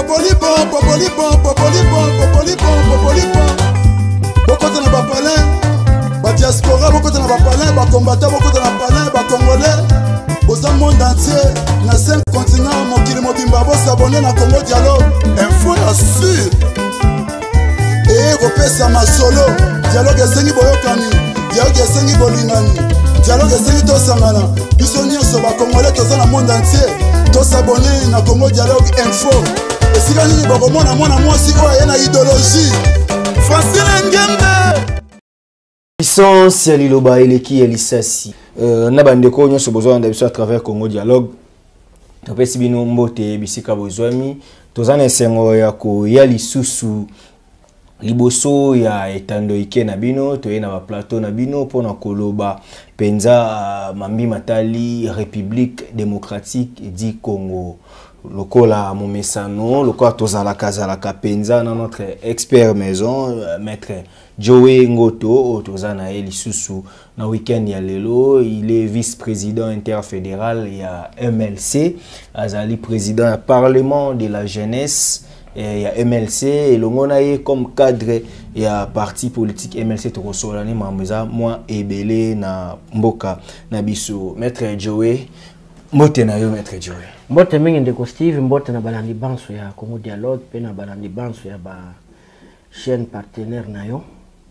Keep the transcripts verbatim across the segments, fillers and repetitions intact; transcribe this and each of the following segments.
popoli bon, popoli bon, popoli bon, popoli bon, popoli bon. Beaucoup de nos palais, ba diaspora, beaucoup de nos palais, ba combattants, beaucoup de nos palais, ba congolais. Aux monde entier, na cinq continents, mon kili mobimba, bo s'abonner na Congo Dialogue. Info la sûr. Et repesa ma solo. Dialogue esengi boyokani, dialogue esengi bolingani, dialogue esengi tosangana. Biso nyonso ba congolais toza na monde entier. To s'abonner na Congo Dialogue Info. Et si la ligne bakomona mwana mwasi oyo na idéologie. Francine Ngembe. Puissance ya liloba eleki ya lisasi. Euh, na bandeko nyonso besoin de à travers Congo Dialogue. Topesi bino mbote bisika bozwami. Tozana esengo ya ko ya lisusu liboso ya etando ike na bino toye na ba plateau na bino pona koloba penza uh, mambi matali République démocratique du Congo. Lokola momesano lokola tozala kazala kapenza na notre expert maison uh, maître Joey Ngoto tozana eli susu na week-end ya lelo. Il est vice-président interfédéral ya M L C, azali président du parlement de la jeunesse ya M L C et longona ye comme cadre ya parti politique M L C tokosolani mameza moi ebele na mboka na biso. Maître Joey mbote na yo. Maître Joey mbote mingi ndeko Steve, mbote na balandi banso ya Congo Dialogue pe na balandi banso ya ba chaîne partenaire na yo.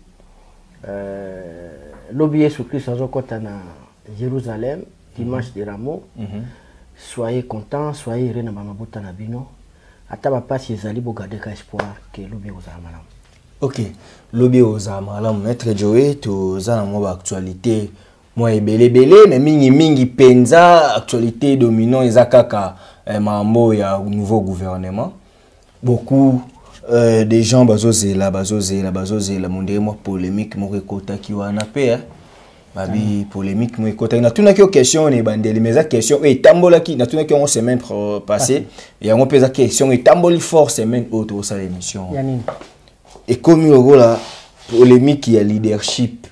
Euh, Lobby Yesu Christ azokota na Jérusalem dimanche mm -hmm. de Rameau. Mm -hmm. Soyez contents, soyez heureux na bamabuta na bino. Ata ba passe ezali bo garder ka espoir que lobby ozala malamu. OK, lobby ozala malamu. Maître Joey to zana mo ba actualité moi ebele bele mais mingi mingi penza actualité dominant ezakaka eh, mambo ya nouveau gouvernement. Beaucoup Euh, des gens bazosé la bazosé la bazosé la monde moi polémique mo rekota ki wana pe babi polémique mo rekota na tuna ki question ne bandeli mais la question et tambola ki na tuna ki on semaine passée et on pose la question et tamboli fort semaine autre ça l'émission et comme yo la polémique il y a leadership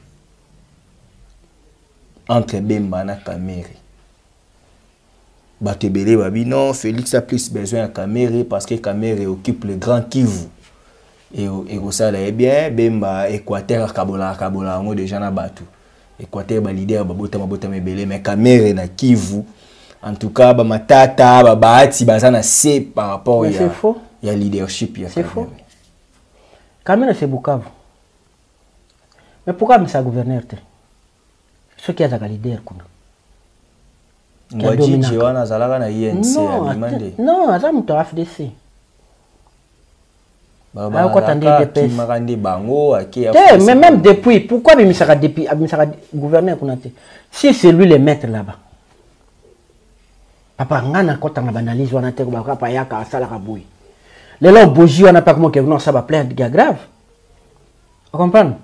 entre Bemba na Kamere. Batebele babi non, Félix a plus besoin de Kamere parce que Kamere occupe le grand Kivu. Et et ça là bien Bemba Équateur Kabola Kabola on déjà na batu. Équateur ba leader ba bota mabota mebele mais Kamere na Kivu. En tout cas ba matata ba baati bazana c'est par rapport ya ya leadership ya c'est faux. Kamere c'est Bukavu. Mais pourquoi mais ça gouverneur te? Ce qui a un leader kuna. Ngwaji Jewana zalaka na I N C à demandé. Non, ça me F D C. Baba ko tande D P S. Makande bango aki. Mais même depuis, pourquoi bimisaka depuis bimisaka gouverneur kuna te? Si c'est lui le maître là-bas. Papa ngana ko tanga banalise wana te ko ba pa yaka sala ka boui. Lelo boji wana pas comment que non ça va plaindre grave. Vous comprenez?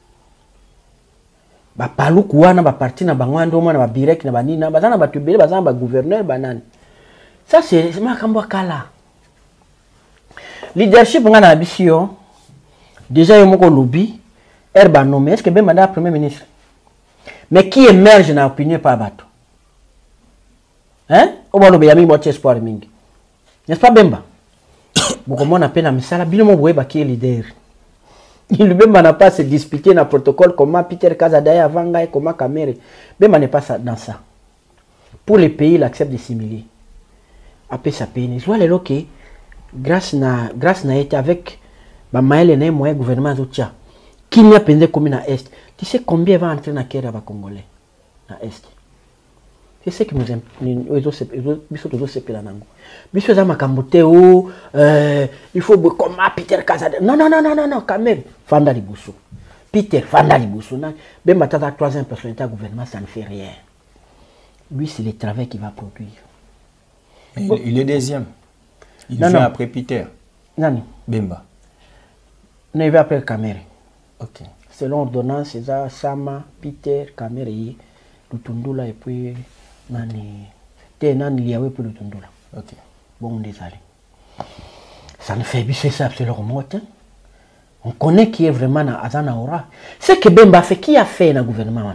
Ba palu kuana ba parti na bangwando mwana ba birek na banina bazana ba tubele bazana ba gouverneur banane. Ça c'est makambo kala. Leadership ngana bisio déjà yomoko lobby herba nommé est-ce que ben mandat premier ministre. Mais qui émerge na opinion par bato. Hein? O ba lobby yami mo espoir mingi. N'est-ce pas Bemba? Boko mona pena misala bino mo boye ba qui leader. Il même n'a pas se disputer dans le protocole comment Peter Kazadaya avant et comment Kamere. Même n'est pas dans ça. Pour les pays, il accepte de s'humilier. Après ça peine. Je vois les loquets. Grâce na grâce na été avec ba maël et moyen gouvernement d'Otia. Qui n'y a pendé comme na est. Tu sais combien va entrer na kera ba congolais na est. C'est ce que nous nous autres biso tous ces pays nango. Biso za makambote o euh il faut comment Peter Kazadaya. Non non non non non non Kamere Fanda Libuso. Peter Fanda Libuso. Même à la troisième personnalité du gouvernement ça ne fait rien. Lui c'est le travail qu'il va produire. Il, bon. Il est deuxième. Il non, vient non. après Peter. Non. Bemba. Non, il va après Kamere. OK. Selon ordonnance, c'est ça Sama, Peter, Kamere, Lutundula et puis nani. Té nani liawe pour Lutundula. OK. Bon, désolé. Ça ne fait plus ça, c'est leur mot. On connaît qui est vraiment dans Azana Aura. C'est que Bemba fait, qui a fait dans le gouvernement?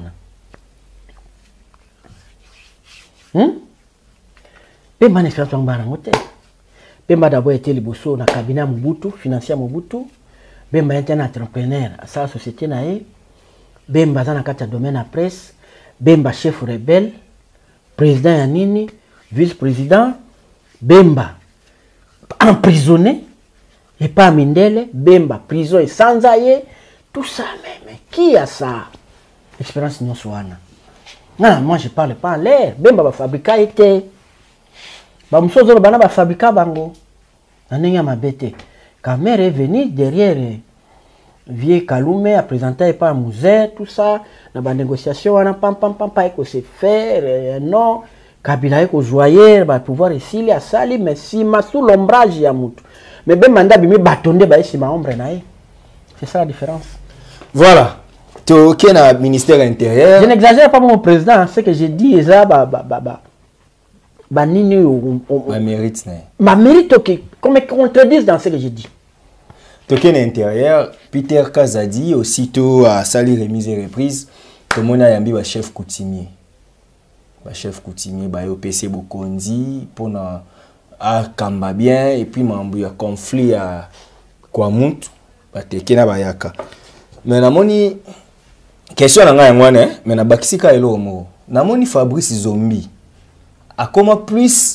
Hum? Bemba n'est pas un barangote. Bemba d'abord été liboso na cabinet Mobutu, financier Mobutu. Bemba était un entrepreneur à sa société nae. Bemba dans le domaine à presse. Bemba chef rebelle, président Yanini, vice-président. Bemba emprisonné et pas Mindele. Bemba prison et sans aïe. Tout ça, mais, mais qui a ça? Expérience non soana. Non, moi je parle pas en l'air. Bemba va fabriquer été. Ba msozo bana ba fabriquer bango. Nanenga mabete. Quand mère est venue derrière vieux Kalume a présenté par Mouzer tout ça, na ba négociation wana pam pam pam pa ko se faire non. Kabila eko joyer ba pouvoir ici à sali mais si ma sous l'ombrage ya mutu. Mais Bemba nda bimi batonde ba isi ma ombre na ye. C'est ça la différence. Voilà. Tu es au ministère intérieur. Je n'exagère pas mon président, ce que j'ai dit est ça, bah, bah, bah, bah, bah, nini, ma mérite, ma mérite, ok, qu'on me contredise dans ce que j'ai dit. Tu es à l'intérieur, Peter Kazadi, aussitôt à Sali remise et reprise, tout le monde a yambi le chef coutumier. Le chef coutumier, bah, au P C Bokondi, pour na à Kamba bien, et puis il y a conflit à Kwamut, bah, tu es à Bayaka. Mais na moni question na nga ngwana mais na bakisika elo mo na moni Fabrice Zombi a comment plus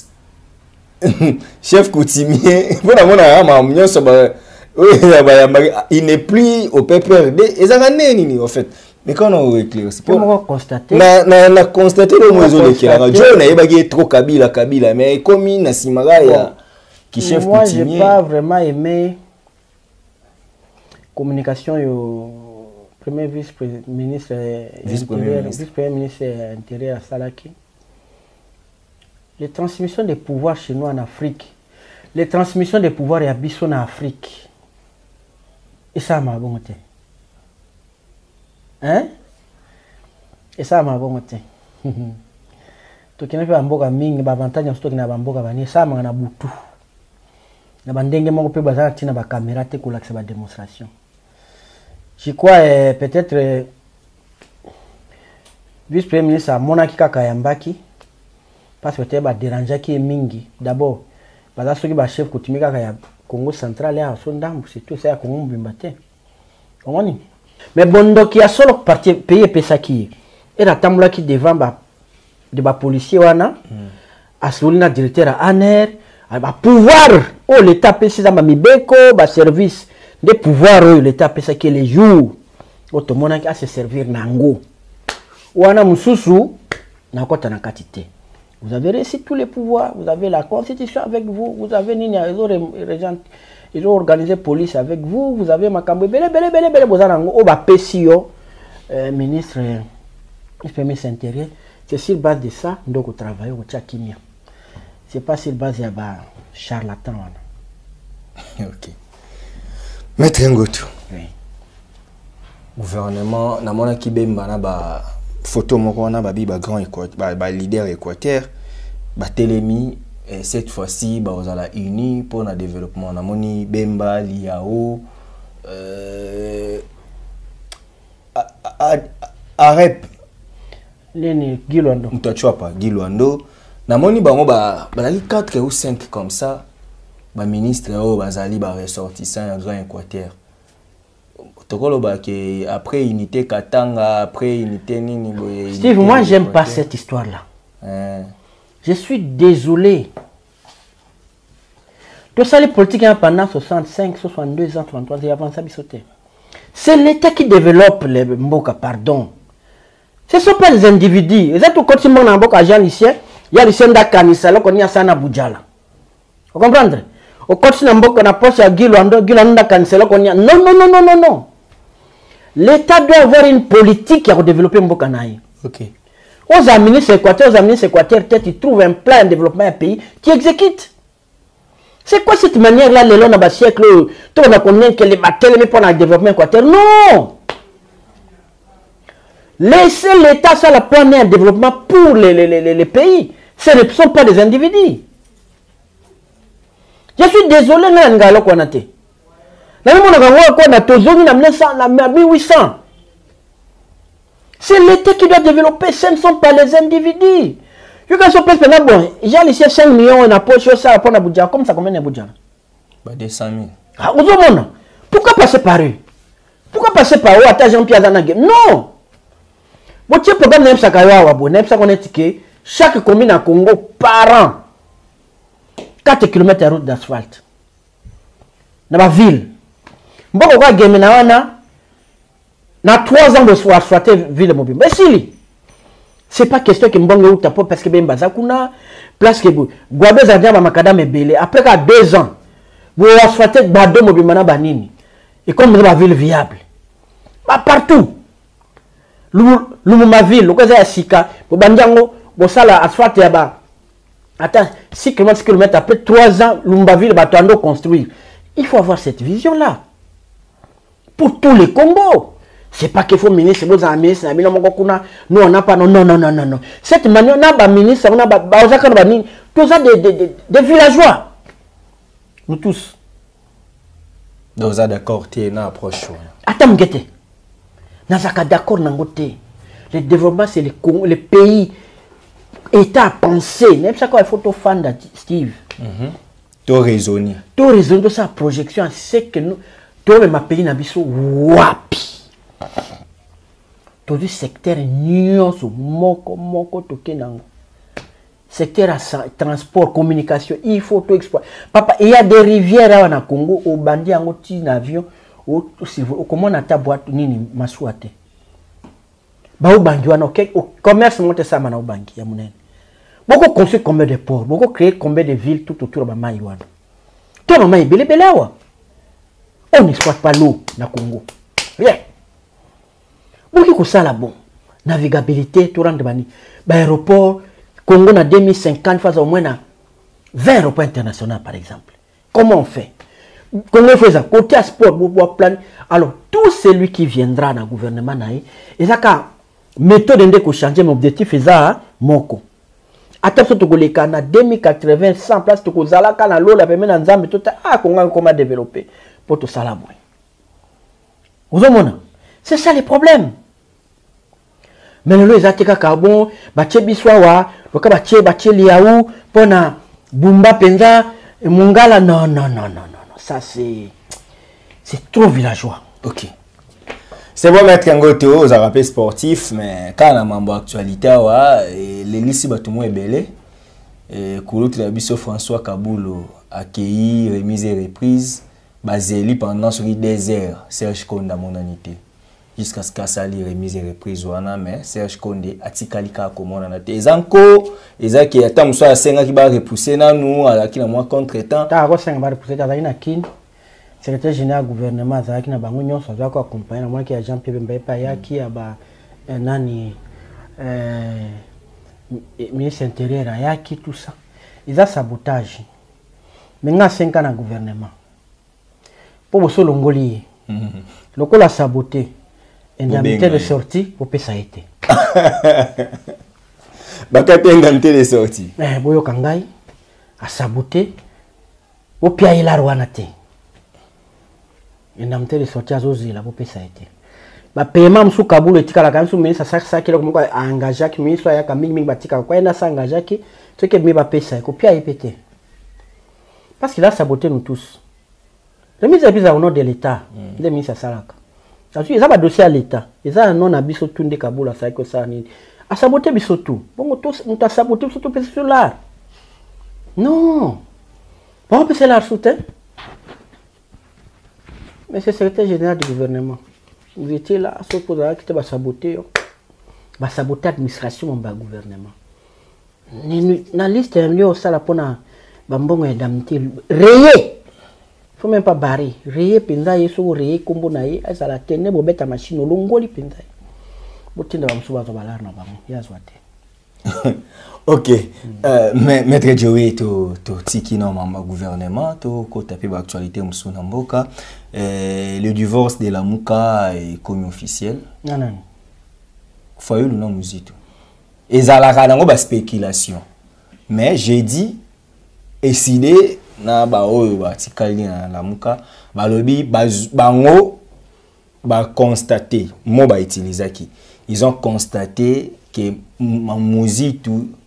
chef coutumier pour na mona ma nyonso ba il n'est plus au P P R D ezanga nini en fait mais quand on éclaire c'est pour constater na na na constater le mozo de kila jo na yebagi trop kabila kabila mais comme na simara ya qui chef moi coutumier j'ai pas vraiment aimé communication yo premier vice-ministre vice-premier ministre, vice ministre intérieur à Salaki. Les transmissions des pouvoirs chez nous en Afrique, les transmissions des pouvoirs et abyssaux en Afrique. Et ça m'a bon été. Hein? Et ça m'a bon été. Tu connais pas mboka mingi ba avantage nsto kina ba mboka bani ça m'a na butu. Na bandenge moko pe bazana tina ba caméra te ko laksa ba démonstration. Je crois euh, peut-être euh, vice-premier ministre a monaki kaka yambaki parce que peut-être ba déranger qui est mingi d'abord parce que ceux qui ba chef coutumier kaka ya Congo central ya sondam c'est tout ça ya Congo mbimbate. Comment mais bondo qui a solo parti payer pesaki et la tambola qui devant ba de ba policier wana a solina directeur à Aner ba pouvoir oh l'état pesi za mibeko ba service des pouvoirs l'état pesa que les jours automona qui a se servir nango wana mususu na kota na katité vous avez réussi tous les pouvoirs vous avez la constitution avec vous vous avez nini régent ils ont organisé police avec vous vous avez makambo bele bele bele bele bozana ngo o ba pesio ministre ministre intérieur c'est sur base de ça ndoko travailler au tchakimia c'est pas sur base ya ba charlatan wana. OK. Maître Ngoto. Oui. Gouvernement, na mona ki bemba na ba photo moko na ba bi ba grand ba, ba leader Équateur ba télémi et cette fois-ci ba ozala uni pour na développement na moni bemba liao euh arep Leni Gilwando. Mtachwa pas Gilwando na moni bango ba ba li quatre ou cinq comme ça. Ba ministre oh bazali ba ressortissant en grand Équateur. Tokolo ba que après unité Katanga après unité nini boye. Steve, moi j'aime pas cette histoire là. Hein. Je suis désolé. Tout ça les politiques pendant soixante-cinq, soixante-deux ans, trente-trois ans avant ça bisoté. C'est l'État qui développe les mboka, pardon. Ce ne sont pas les individus. Vous êtes au quotidien dans mboka Jean Lucien, il y a Lucien Dakanisa là qu'on y a ça na Boudjala. Vous comprenez? Au quotidien dans mboka na poche à Gilwando, Gilwando Dakanisa là qu'on y a. Non non non non non non. L'État doit avoir une politique qui a développé mboka naï. OK. Aux administres équateur, aux administres équateur, peut-être ils trouvent un plan de développement d'un pays qui exécute. C'est quoi cette manière-là, les longs dans le siècle, tout le monde connaît que les batailles pour le développement équateur? Non! Laissez l'État sur le plan d'un développement pour les, les, les, les pays. Ce ne sont pas des individus. Je suis désolé, mais on a qu'on a été. En mille huit cents. C'est l'État qui doit développer, ce ne sont pas les individus. Je quand je pense maintenant, bon, j'ai laissé cinq millions en poche, ça pour Abuja. Comme ça, combien d'Abuja? Bah, deux cent mille. Ah, vous avez pourquoi passer par eux? Pourquoi passer par eux? Attends, Jean-Pierre Zanagé. Non! Votre programme n'est pas que chaque commune à Congo par an, quatre kilomètres de route d'asphalte. Dans la ville. Si vous avez trois ans de asphalter la ville mobile. Mais si, ce n'est pas question que vous avez parce que vous avez place que vous avez après deux ans, vous avez asphalté deux mobile. Et comme vous avez une ville viable. Partout. Lumuma ville, vous avez Sika, vous avez asphalte. Attends, six kilomètres après trois ans, Lumumba ville va construire. Il faut avoir cette vision-là. Pour tous les Congos. C'est pas qu'il faut ministre, vous avez ministre, nous on n'a pas, non, non, non, non, non. Cette manière, on a un ministre, on a tous ça des villageois. Nous tous. Donc, vous êtes d'accord, tu es une approche. Attends, m'guette. Nous sommes d'accord, le développement, c'est le pays, État à penser. Même ça, il faut tout fan de Steve. Tout raisonner. Tout raisonner de sa projection, c'est que nous, tout le pays n'a pas wapi. Tout le secteur nuance, moko, moko, toke nango. Secteur à transport, communication, il faut tout exploiter. Papa, il y a des rivières au Congo, au bandit, en avion, au comment on a ta boîte, nini, masouate. Ba au bangi, au commerce, monte ça, mana au bangi, ya mounen. Beaucoup construit combien de ports, beaucoup créé combien de villes tout autour de Maïwan. Toi, maman, il est belé on n'exploite pas l'eau dans le Congo. Rien. Beaucoup de ça là bon. Navigabilité, tout rendre bani. L'aéroport, Congo en deux mille cinquante, il faut au moins vingt aéroports internationaux par exemple. Comment on fait? Congo fait ça. Côté sport, plan. Alors, tout celui qui viendra dans le gouvernement, il y a une méthode de changer, mon objectif est ça, moko. Attention, tu as les deux mille quatre-vingts, cent places, tu as la cana, l'eau, la paiement, l'ensemble, tout ah, comment comment développer pour tout ça là. Vous avez c'est ça les problèmes. Mais le lot est carbone, bache biswawa, le cas bache bache liaou, pona bumba penza, mongala, non, non, non, non, non, ça c'est c'est trop villageois. Ok. C'est bon mettre un côté aux rappels sportifs, mais quand on a membre actualité, les lycées Batoumou est belé. Et Koulout Labisso François Kaboulo a accueilli, remise et reprise, basé pendant sur des heures, Serge Konda mon anité. Jusqu'à ce qu'il sali remise et reprise, mais Serge Konde a tikalika comme on a été. Et encore, et ça qui attend soit à cinq qui va repousser nous, à la qui n'a moins contre-temps. T'as à cinq va repousser, t'as une kin. Secrétaire général du gouvernement, ça qui n'a pas de ça doit accompagner. Moi qui a Jean-Pierre Mbepaya qui a un ani ministre intérieur, qui tout ça. Ils ont sabotage. Maintenant cinq ans dans le gouvernement. Pour vous solongoli, le coup a saboté. Indemnité de sortie pour payer ça été. Bakate indemnité de sortie. Eh, boyo kangai a saboté. Au pire il a rouanaté. Indemnité de sortie à Zozi là pour payer ça été. Ba paiement msou Kaboul etika la kansu ministre ça ça qui le comme quoi engagé qui ministre ya kaming ming batika quoi na ça engagé qui ce que me ba payer ça ko pia épété. Parce qu'il a saboté nous tous. Le ministre est au nom de l'État. Le ministre Salaka. Ils ont un dossier à l'État. Ils ont un nom à Bissotou de Kaboul à ça que ça ni. A saboté Bissotou. Bon tous nous a saboté Bissotou parce que là. Non. Bon parce que là soutien. Monsieur le secrétaire général du gouvernement. Vous étiez là, sauf pour qui te va saboter. Va saboter l'administration du gouvernement. Dans la liste, il y a ça pour na bambongo indemnité. Rayé. Il ne faut même pas barrer. Rayé, penza, il faut rayé, combo naïe, ça la tenait, pour mettre la machine au longoli, penza. Vous tenez dans le soir, vous allez là, ok. Mais Maître Joey, tu tiki dans le gouvernement, tu as tapé l'actualité de Mboka. Le divorce de la Mouka est connu officiel. Non, non. Faut y aller dans la musique. Et ça a une spéculation. Mais j'ai dit, décidé, na ba oyo ba tikali na la Mouka, ba lobi ba bango ba constater, mo ba utiliser qui. Ils ont constaté que Mouzit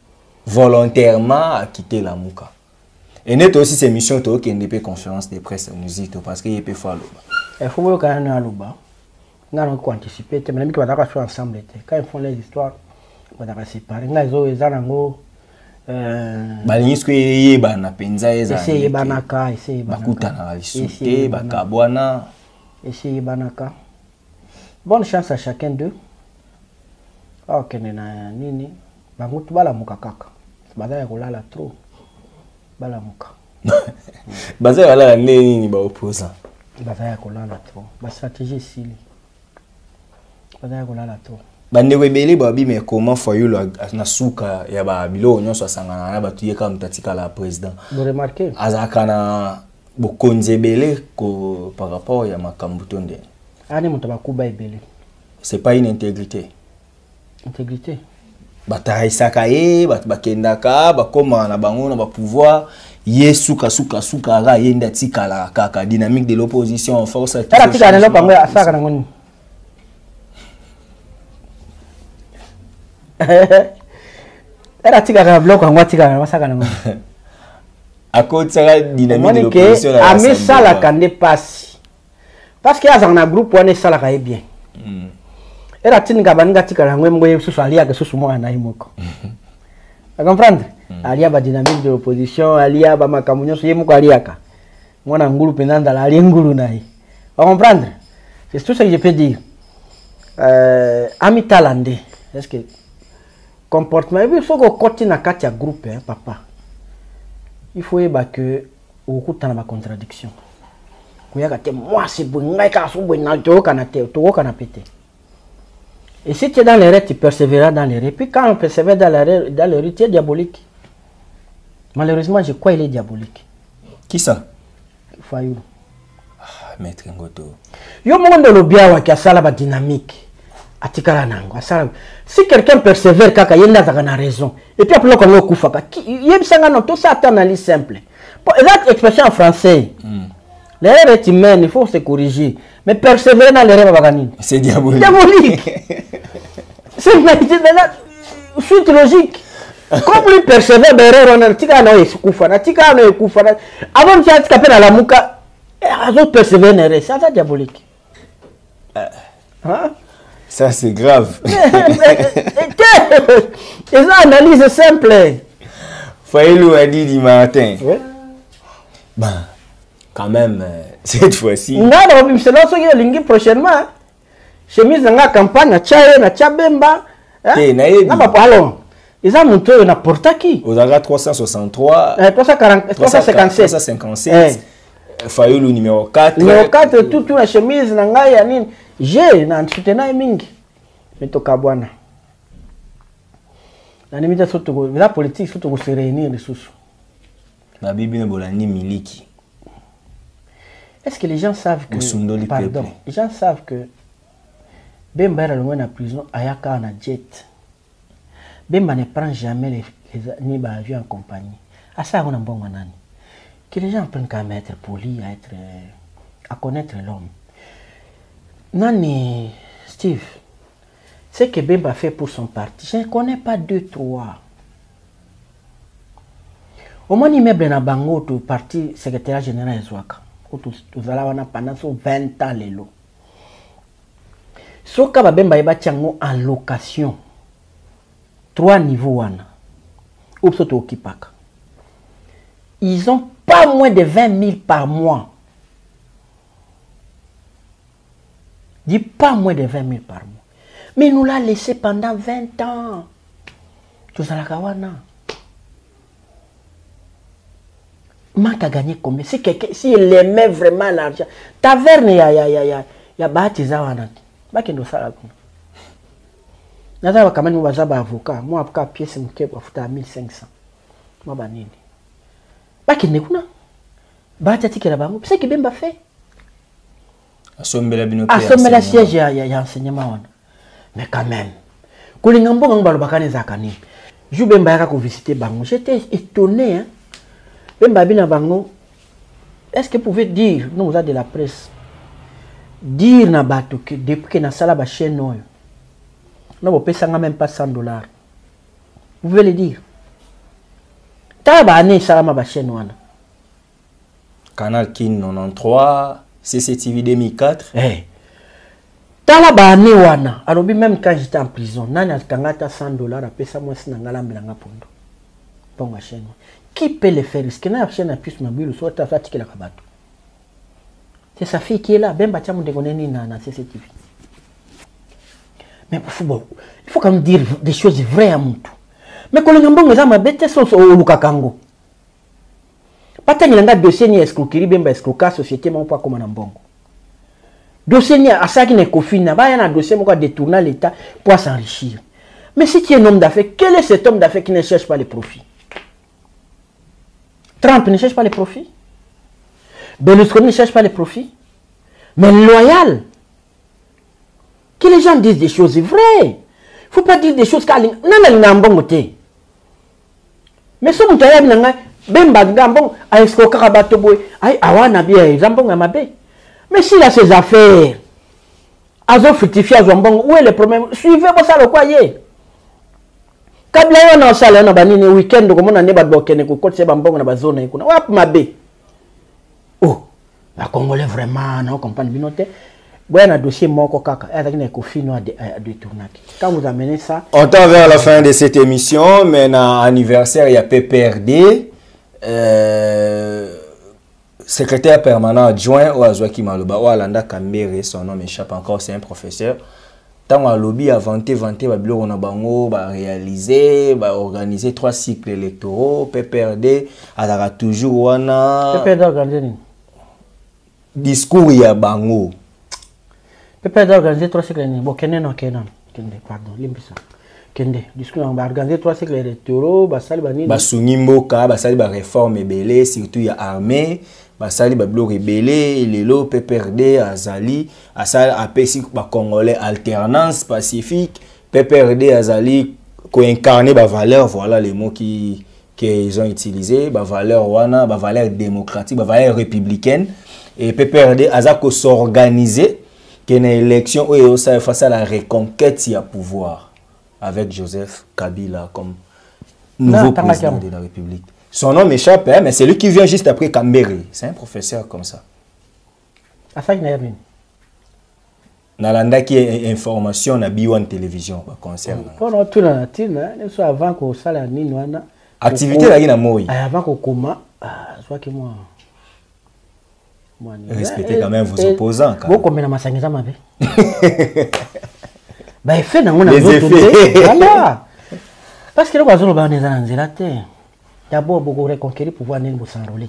volontairement à quitter la Mouka. Et net aussi ces missions qui ont des conférences de presse musique parce qu'il peut faire il faut que quand on a l'ouba on a anticiper mais même qui va faire ensemble quand ils font les histoires on va séparer ngazo ezango euh balingisco yeba na penza eza essayer banaka essayer bakuta na lisuté bakabwana essayer banaka. Bonne chance à chacun d'eux. Ok, nena nini bango tu bala muka kaka bazaya kolala trop bala muka bazaya kolala nini ba opposant bazaya kolala trop ba stratégie sili bazaya kolala trop bande webele ba bi mais comment foyulo na suka ya ba bilo nyonso sangana na batu yeka mutatika la président vous remarquez azaka na bokonzebele ko par rapport ya makambu tonde ani mutaba kuba ebele c'est pas une intégrité. Intégrité. Bataisaka ye, bat bakendaka, bakoma na bango na ba pouvoir, ye suka suka suka ra yenda tikala kaka dynamique de l'opposition en force. Era tika na lopango asaka na ngoni. Era tika na bloc ngwa tika na asaka na ngoni. Akotsa dynamique de l'opposition la. Ami sala kande passe. Parce qu'il y a un groupe où on est sala ka bien. Era tini kabaninga tika la ngwe mwe susu alia ke susu mwa na imoko. Vous comprenez? Alia ba dynamique de l'opposition, alia ba makamunyo so yemu ko aliaka. Mwana ngulu penanda la ali ngulu nayi. Vous comprenez? C'est tout ce que je peux dire. Euh ami talandé, est-ce que comportement il faut que côté na kati ya groupe hein papa. Il faut eba que okuta na ba contradiction. Kuyaka te moi c'est bon ngai ka so bon na to kana te to kana pété. Et si tu es dans l'erreur, tu persévéreras dans l'erreur. Et puis quand on persévère dans l'erreur, dans l'erreur, tu es diabolique. Malheureusement, je crois qu'il est diabolique. Qui ça? Fayou. Ah, maître Ngoto. Yo monde le bien wa qui a ça la dynamique. Atikala nango. Si quelqu'un persévère, kaka yenda zakana raison. Et puis après qu'on le koufaka. Yem sangano tout ça analyse simple. Pour cette expression en français. Mm. L'erreur est humaine, il faut se corriger. Mais persévérer dans l'erreur, c'est diabolique. Diabolique. C'est une suite logique. Comme lui persévère dans l'erreur, on a dit qu'il y a un koufa, on a dit qu'il y a un koufa. Avant de faire ce qu'on appelle à la mouka, les autres persévèrent dans l'erreur. C'est ça diabolique. Hein? Ça c'est grave. C'est une analyse simple. Faïlou a dit du matin. Oui. Ben. Quand même, euh, cette fois-ci. Non, non, c'est là que je prochainement. Chemise dans la campagne, na tchaye, na tchabemba. Eh, na yebi. Na ba palo. Ils ont monté na porta qui. Aux agas trois cent soixante-trois. Eh, trois cent quarante, trois cent cinquante-sept. trois cent cinquante-sept. Eh. Fayoulou numéro quatre. Numéro quatre, tout tout la chemise na ngai ya nini. J'ai na soutenant mingi. Metoka bwana. Na nimita surtout la politique surtout se réunir les sous. Na bibi ne bolani miliki. Est-ce que les gens savent que pardon, les gens savent que Bemba est loin de la prison, Ayaka en a jet. Bemba ne prend jamais les, les ni bah, avions en compagnie. À ça on a bon manani. Que les gens apprennent quand même à être polis, à être à connaître l'homme. Nani Steve, ce que Bemba fait pour son parti, je ne connais pas deux trois. Au moins immeuble na bango to parti secrétaire général Zouaka. Tous allons pendant vingt ans les lots. Ce que Bemba eba tiango en location. Trois niveaux wana. Ou plutôt au Kipaka. Ils ont pas moins de vingt mille par mois. Dis pas moins de vingt mille par mois. Mais nous l'a laissé pendant vingt ans. Tous allons kawana. Manque à gagner combien? Si quelqu'un, s'il aimait vraiment l'argent, taverne, ya ya ya ya ya bâtisa wana. Bakendo sala kuna. Naza quand même nous bazaba avocat, moi avocat pièce mke kwa futa mille cinq cents. Moi banini. Bakende kuna. Bâti tikela bango, c'est que Bemba fait. Asombela bino. Asombela siège ya ya enseignement wana. Mais quand même. Kulingambo ngamba lobakane zakani. Jou Bemba yaka ko visiter bango. J'étais étonné hein. Est-ce que vous pouvez dire, nous vous avez de la presse, dire na bato que depuis que na sala ba chaîne nous vous payez même pas cent dollars. Vous pouvez le dire. ta ba ane salama ba chaîne wana Canal Kin quatre-vingt-treize, C C T V deux mille quatre. eh tala ba ane wana alobi même quand j'étais en prison nani akangata cent dollars apesa moi sina ngala mbelanga pondo ponga chaîne qui peut le faire est-ce que na chaîne a plus mobile soit ta fatike la kabato c'est sa fille qui est là ben batia monde koneni na na C C T V mais pour football il faut quand même dire des choses vraies à mutu mais ko lenga mbongo za mabete so lukakango patangila nga dossier ni escroquerie bemba escroquer société mon pas comme na mbongo dossier ni asaki ne kofina ba yana dossier moko détourner l'état pour s'enrichir. Mais si tu es un homme d'affaires, quel est cet homme d'affaires qui ne cherche pas les profits? Trump ne cherche pas les profits. Berlusconi ne cherche pas les profits. Mais loyal. Que les gens disent des choses vraies. Il ne faut pas dire des choses car non mais bon côté. Mais ce que tu as bemba ngambon a escroquer abato boy ay awana bien zambon ngamabe. Mais s'il a ses affaires, azo fructifié à Zambon, où est le problème? Suivez ça le quoi yé. Kabla yo na sala na banini weekend ko mona ne ba dokene ko kotse bambongo na bazone kuna. Wap mabe. Oh, la Congolais vraiment na comprendre binote. Bon, un dossier moko kaka, avec une cofino à détourner. Quand vous amenez ça. On tend vers la fin de cette émission, mais dans l'anniversaire, il y a P P R D. Euh, secrétaire permanent adjoint au Azwaki Maloba, ou Alanda Kambere, son nom m'échappe encore, c'est un professeur. Tant à lobby a vanté, vanté, bah bureau on a bango, bah réalisé, bah organisé trois cycles électoraux, P P R D, a toujours wana. P P R D organisé. Discours il y a bango. P P R D organisé trois cycles, bon Kende non Kende, Kende pardon, limbisa. Kende, discours on va organiser trois cycles électoraux, bah sali bani. Bah Sunimboka, bah sali bah réforme belé, surtout il y a armée. Basali bablo rebelle lelo P P R D azali asal apesi ba congolais alternance pacifique P P R D azali ko incarner ba valeur, voilà les mots qui qu'ils ont utilisé, ba valeur wana ba valeur démocratique, ba valeur républicaine, et P P R D azako s'organiser qu'une élection où ça face à la reconquête du pouvoir avec Joseph Kabila comme nouveau non, président de la République. Son nom m'échappe, hein, mais c'est lui qui vient juste après Kambere. C'est un professeur comme ça. À ça, il y a une. Nalanda qui est information na B one télévision concerne. Pour nous tout na tina, soit avant qu'on sala ni noana. Activité là na moi. Avant qu'on coma, soit que moi. Moi respectez quand même vos opposants quand. Beaucoup mais na masangiza mabe. Bah effet na ngona les effets. Voilà. Parce que le bazolo ba neza na nzela te. D'abord, vous reconquérir pour pouvoir vous s'enrôler.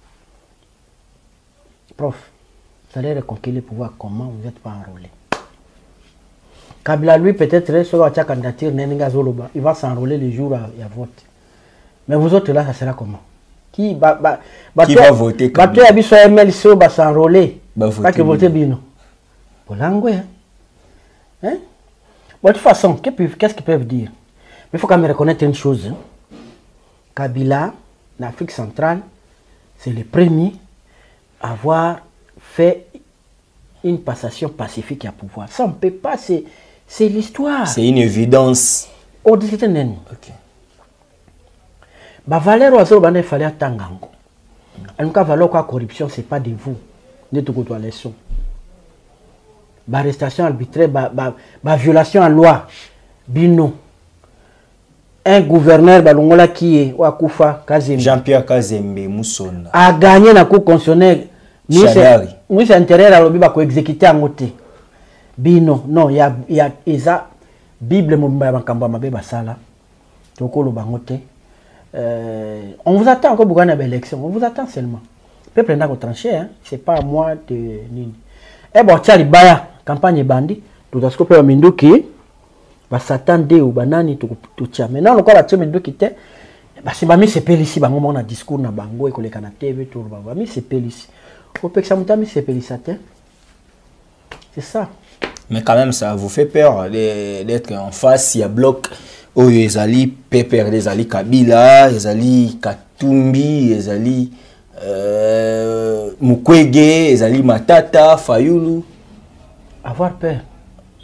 Prof, vous allez reconquérir le pouvoir comment vous n'êtes pas enrôlé. Kabila, lui, peut-être, sur la candidature, il va s'enrôler le jour où il y a vote. Mais vous autres, là, ça sera comment? Qui, ba, ba, ba, qui va voter comme ça? Il va M L C va s'enrôler. Pas que voter Bino. Pour l'angoisse. Hein? Bon, de toute façon, qu'est-ce qu'ils peuvent dire? Mais il faut quand même reconnaître une chose. Hein? Kabila, l'Afrique centrale, c'est le premier à avoir fait une passation pacifique à pouvoir. Ça, on ne peut pas, c'est l'histoire. C'est une évidence. On dit que c'est un ok. La valeur oiseau, il fallait attendre. En tout cas, la valeur de la corruption, ce n'est pas de vous. De tout côté, les sons. La arrestation arbitraire, la violation à loi, bino. Un gouverneur balongola qui est Wakufa Kazembe Jean-Pierre Kazembe Moussona a gagné la cour constitutionnelle. Nous c'est intérêt à l'objet de exécuter en côté. Bino non il y a il y a isa Bible mobimba bakamba mabe basala tokolo bangote. Euh on vous attend encore pour une élection, on vous attend seulement. Peuple n'a qu'à trancher hein, c'est pas à moi de nini. Eh bon tchali baya campagne bandi tout à ce que peut minduki ba s'attendre ou banani tout tout tia maintenant encore la tcheme de quitter ba c'est ba mi c'est pelisi ba ngoma na discours na bango et ko le kana T V tout ba mi c'est pelisi au pek ça mutami c'est pelisate c'est ça mais quand même ça vous fait peur d'être en face il y a bloc où ezali P P R D ezali Kabila ezali Katumbi ezali euh Mukwege ezali Matata Fayulu avoir peur.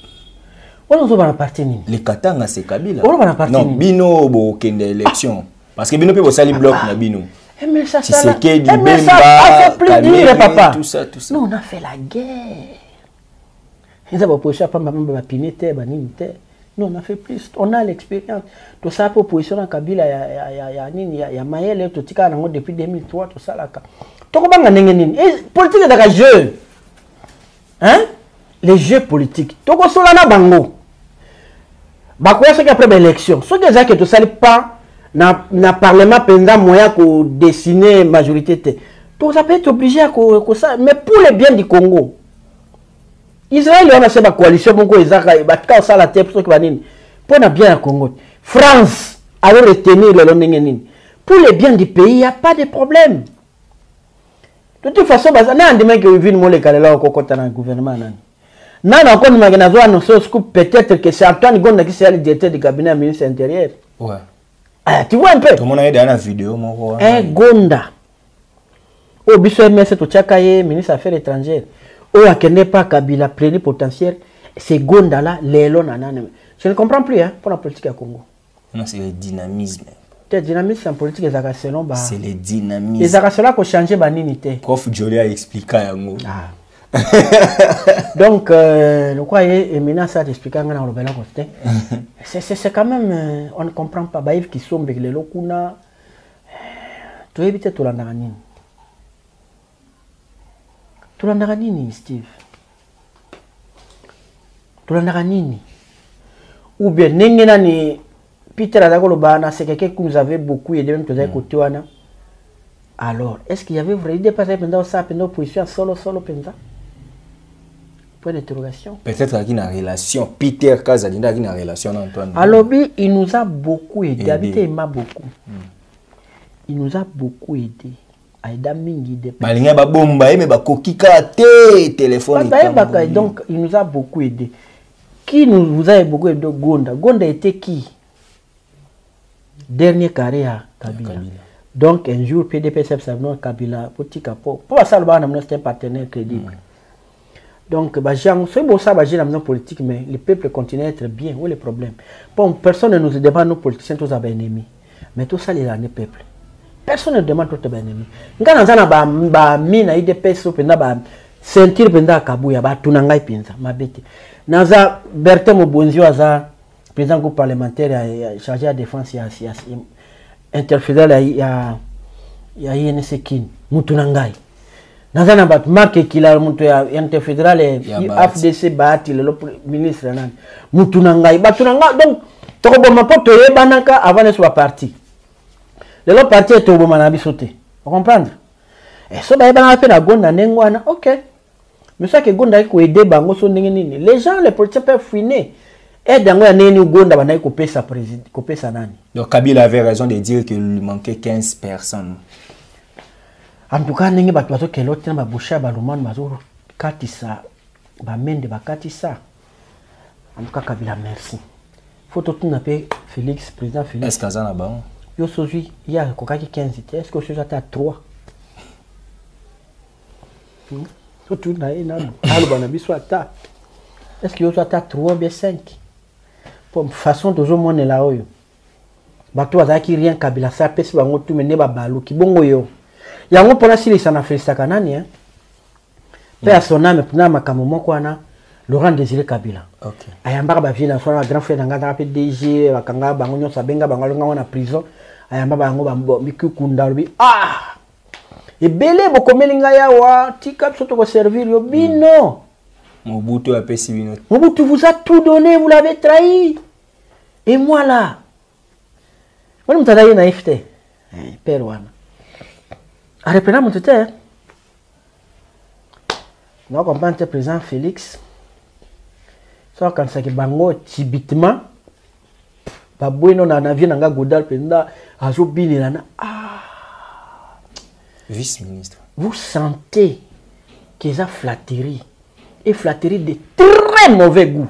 On va partir. Les Katanga c'est Kabila. On va partir. Non, bino bo kende élection. Parce que bino pe bosali bloc na bino. Eh mais ça ça ça. Eh mais ça a fait plus dire papa. Tout ça tout ça. Nous on a fait la guerre. Ils avaient opposition pas maman ba pinete ba nini te. Nous on a fait plus. On a l'expérience. Tout ça pour opposition en Kabila ya ya ya nini ya ya Mayele tout tika nango depuis deux mille trois tout ça là. Toko banga ndenge nini. Politique de jeu. Hein? Les jeux politiques. Toko solana bango. Bakoya ce après l'élection. Ce que ça que tout ça pas na na parlement pendant moyen ko dessiner majorité te. Tout ça peut être obligé à ko ça mais pour le bien du Congo. Israël on a cette coalition bongo ezaka batka ça la tête pour que banini. Pour na bien le Congo. France a retenu le ndenge nini. Pour le bien du pays, il y a pas de problème. De toute façon, na ndima que vivre mo le kalela ko kota na gouvernement nani. Non, encore nous avons annoncé peut-être que c'est Antoine Gonda qui c'est le directeur du cabinet ministre intérieur. Ouais. Ah, tu vois un peu. Tout le monde a dans la vidéo, mon roi. Un Gonda. Au biso M S to Tchakaye, ministre des Affaires étrangères. Au Akende pas Kabila plénipotentiaire. C'est Gonda là, l'élo nanane. Je ne comprends plus hein pour la politique à Congo. Non, c'est le dynamisme. Le dynamisme en politique des selon ba. C'est le dynamisme. Les actions qui changer baninité. Prof Jolie a expliqué à nous. Ah. Donc, euh, nous croyons et maintenant ça t'explique en le bel côté. C'est quand même, euh, on ne comprend pas. Baïf qui sont avec les locuna. Tu veux éviter tout l'andaranine. Tout l'andaranine, Steve. Tout l'andaranine. Ou bien, n'engena ni Peter Adagolobana, c'est quelqu'un que vous avez beaucoup aidé, même que vous avez côté. Alors, est-ce qu'il y avait vraiment des passages pendant ça, pendant position solo, solo, pendant? Point d'interrogation. Peut-être qu'il y a une relation. Peter Kazadina qui a une relation Antoine. Alors, il nous a beaucoup aidé. Habité, il m'a beaucoup. Mm. Il nous a beaucoup aidé. Aïda Mingi de Balinga ba bomba mais ba kokika te téléphone. Donc, il nous a beaucoup aidé. Qui nous vous a beaucoup aidé? Gonda. Gonda était qui? Dernier carré à Kabila. Kabila. Donc, un jour, P D P S F non Kabila, petit capot. Pour ça, le bar c'est un partenaire crédible. Mm. Donc, c'est beau ça, j'ai la politique, mais le peuple continue à être bien. Où est le problème? Bon, personne ne nous demande, nos politiciens, tous les ennemis. Mais tout ça, il y a des peuples. Personne ne demande tous les ennemis. Quand on a mis un I D P S, on a sentir pendant Kabouya, on a tout nangai pinza, ma bête. Naza Berthe Mobonzio, président du groupe parlementaire, chargé de la défense, interfédéral, il y a I N S Kin, Moutunangai. Dans un abat, marque qu'il a monté à interfédéral et F D C Bahati, le ministre, Moutunangai, Batunanga, donc, tu as pas de banaka avant de soit parti. Le lot parti est au bon manabi sauté. Vous comprenez? Et ça, il y a fait la gonda n'engwana, ok. Mais ça que gonda est aidé bango son n'engeni. Les gens, les politiciens peuvent fouiner. Et dans le n'engeni gonda banai couper sa président, couper sa nani. Donc Kabila avait raison de dire qu'il lui manquait quinze personnes. En tout cas, n'engeni batuazo que l'autre n'a pas bouché baluman mazoro katisa, ba mende ba katisa. En tout cas, Kabila merci. Faut tout n'appeler Félix, président Félix. Est-ce qu'il y a un bon? Yo soji, il y a quinze, est-ce que je suis à trois? Surtout, est-ce que je suis à trois ou bien cinq? Pour façon de jouer mon là, bato azaki rien Kabila ça pesi bango tout mené ba balu ki bongo yo. Yango pona sili sana felista kanani hein. Père son âme pona makambo moko wana Laurent Désiré Kabila. OK. Ayamba ba vina so na grand frère nganga pe D G bakanga bango nyosa benga bango nga na prison. Ayamba bango ba mikukunda bi ah. Et belé bokomelinga yawa tika soto ko servir yo bino. Mobutu a pesi bino. Mobutu vous a tout donné, vous l'avez trahi. Et moi là. Moi je me naïf te. Père wana. A reprenant mon tete. Nous comprendre le président Félix. So quand ça que bango tibitement ba bueno na na vie na nga godal penda azo bini na ah vice-ministre. Vous sentez qu'ils a flatterie et flatterie de très mauvais goût.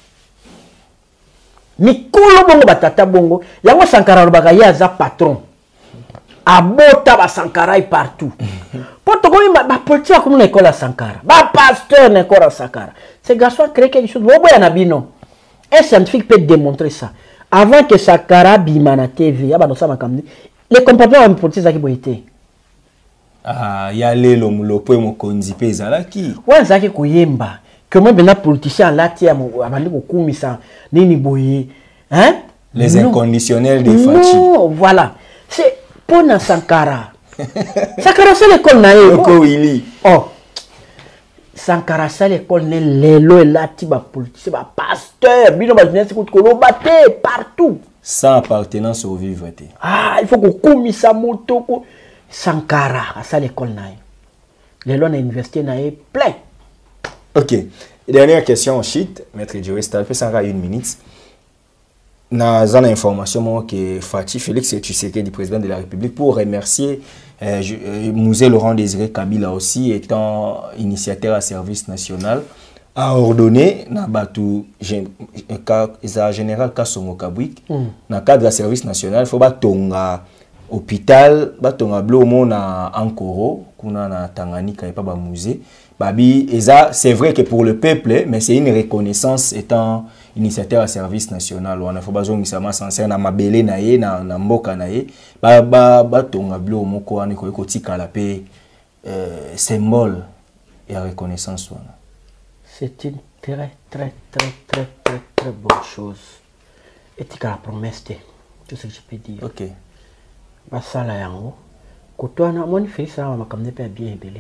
Mikolo bongo batata bongo yango Sankara lobaka ya za patron. Abota ba Sankara partout. Poto ko ba politique comme l'école à Sankara. Ba pasteur l'école à Sankara. Ces garçons créent quelque chose. Bobo ya nabino. Un scientifique peut démontrer ça. Avant que Sankara bimana T V, ya ba no sama kamni, les comportements de politique qui ont été. Ah, il y a les lomulopo et mon konzipe ezalaki. Ouais, ça qui koyemba. Comment ben la politicien là tia mo abandi ko kumisa nini boye, hein? Les non. Inconditionnels des Fachi. Non, voilà. C'est Pona Sankara. Sankara c'est l'école naïe. Yoko Willy. Oh. Sankara c'est l'école naïe. L'élo et là ti ba politicien ba pasteur. Bino ba jeunesse ko ko baté partout. Sans appartenance au vivre. Ah, il faut que kumisa moto ko Sankara c'est l'école naïe. L'élo na université naïe plein. Ok. Dernière question, shit. Maître Joey, c'est un peu ça une minute. Dans une information que Fachi Félix Tshisekedi, président de la République, pour remercier euh, euh, Mouzé Laurent Désiré Kabila aussi, étant initiateur à service national, a ordonné na batu général Kasongo Kabwik, dans le cadre de service national, il faut batonga hôpital, batonga blomo na Ankoro, kuna na Tanganyika et pas ba musée. Babi, c'est vrai que pour le peuple, mais c'est une reconnaissance étant initiateur à service national. On a fait besoin de ça, sincère na mabele na ye, na na mboka na ye. Ba ba ba tonga blo moko ani ko ko tika la paix symbole et reconnaissance. C'est une très très très très très très bonne chose. Et tika la promesse de tout ce que je peux dire. Ok. Ba sala yango. Kotwana moni fait ça ma comme pas bien belé.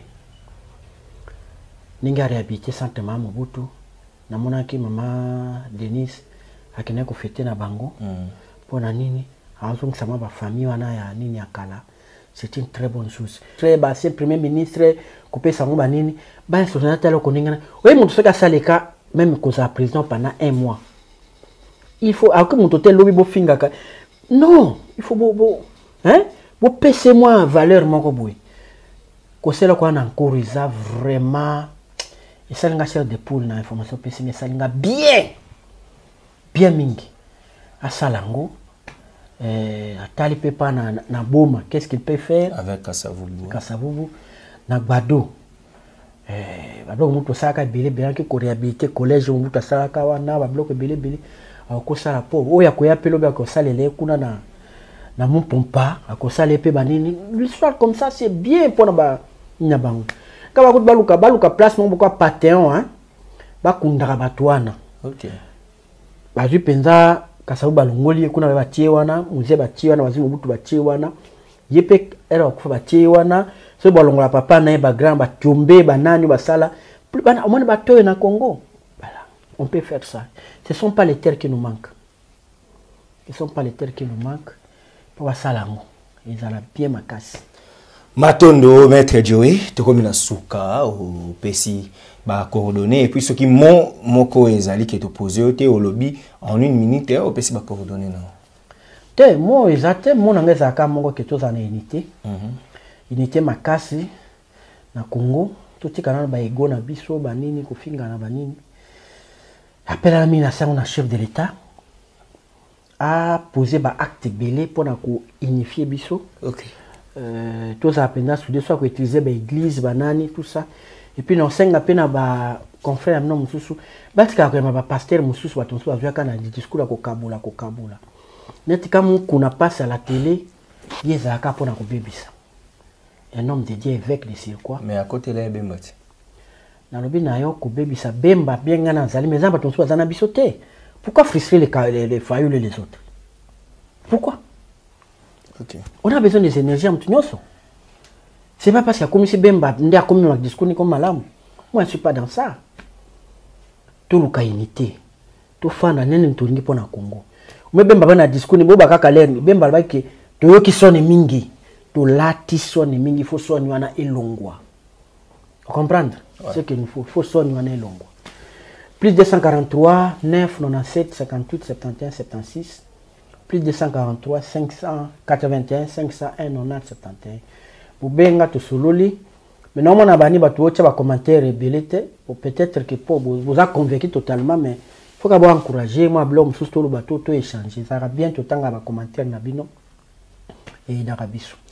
Ninga réhabilité santé maman Mobutu. Na mona ki mama Denise akina ko fêter na bango. Mm. Pona nini? Azo nsama ba famille wana ya nini akala. C'est une très bonne chose. Très bas, c'est premier ministre coupé sango ba nini. Ba sona telo ko ninga. Oui, mon soka saleka même ko za président pendant un mois. Il faut alors que mon hôtel lobby bo finga ka. Non, il faut bo bo hein? Bo pèse moi valeur moko boy. Ko sela ko na encourager vraiment. Et ça n'a pas de poule dans l'information pessimiste, ça n'a bien, bien mingi. À Salango, à Talipepa na na Boma, qu'est-ce qu'il peut faire? Avec Kassavubu. Kassavubu, na Gbado. Gbado mutu saka bile bien que réhabiliter collège mutu saka wana ba bloc bile bile. Ako sala po. Oya ko ya pelo ba ko salele kuna na na mon pompa, ako sala pe banini. L'histoire comme ça c'est bien pour na ba nyabango. Quand on baluka baluka place mon beaucoup Panthéon hein ba kundaka batwana. OK. Ba ju penza kasabu balongoli kuna ba tie wana muze ba tie wana wazimu butu ba tie wana yepe era ko ba tie wana so balongola papa na ba grand ba tombe ba nani ba sala plus bana omone ba toyo na Congo. Voilà, on peut faire ça. Ce sont pas les terres qui nous manquent. Ce sont pas les terres qui nous manquent pour ba sala ngo. Ils ont bien makasi. Matondo, Maître Joey, tu comme une souka ou pesi ba coordonner et puis ce qui mon moko ezali qui est opposé au lobby en une minute au pesi ba coordonner non. Te mo ezate mo nanga zaka moko que tous en unité. Mhm. Unité makasi na Congo, tout tikana ba ego na biso ba nini ko finga na ba nini. Appel à mina sa na chef de l'état a posé ba acte belé pour na ko unifier biso. OK. Euh, tous à peine sous des soit qu'on utilisait l'église, banani, tout ça. Et puis, on s'en a peine à ba confrère, non, moussou. Parce qu'il y a un pasteur, moussou, soit on soit vu à des discours à Kokabula, Kokabula. N'est-ce pas qu'on a passé à la télé, il y a un cas pour un bébé. Un homme dédié avec les circuits. Mais à côté, il y a un bébé. Dans le bébé, il y a un bébé, ça bemba, bien gagnant, ça mais ça va soit dans bisoté. Pourquoi frustrer les les les failles et les autres? Pourquoi? Okay. On a besoin des énergies en tout cas. C'est pas parce qu'il y a comme si Bemba, il y a comme un discours comme Malam. Moi, je ne suis pas dans ça. Tout le cas unité. Tout fan à n'en tourner pour le Congo. Mais Bemba va na discours ni boba kaka Bemba va que tout qui sonne mingi, tout lati sonne mingi, il faut sonner wana elongwa. Vous comprenez? Ce qu'il nous faut, il faut sonner wana elongwa. Plus deux cent quarante-trois, neuf, quatre-vingt-dix-sept, cinquante-huit, soixante-quinze, soixante-seize. Plus de cent quarante-trois, cinq cent quatre-vingt-un, cinq cent un, quatre-vingt-dix, soixante-et un. Pour benga to sololi. Mais non, on a banni batu ocha ba commentaire rebelete. Peut-être que pour vous a convaincu totalement, mais il faut qu'abord encourager moi blom sous tout le bateau tout échanger. Ça va bien tout temps ba commentaire na bino et na rabiso.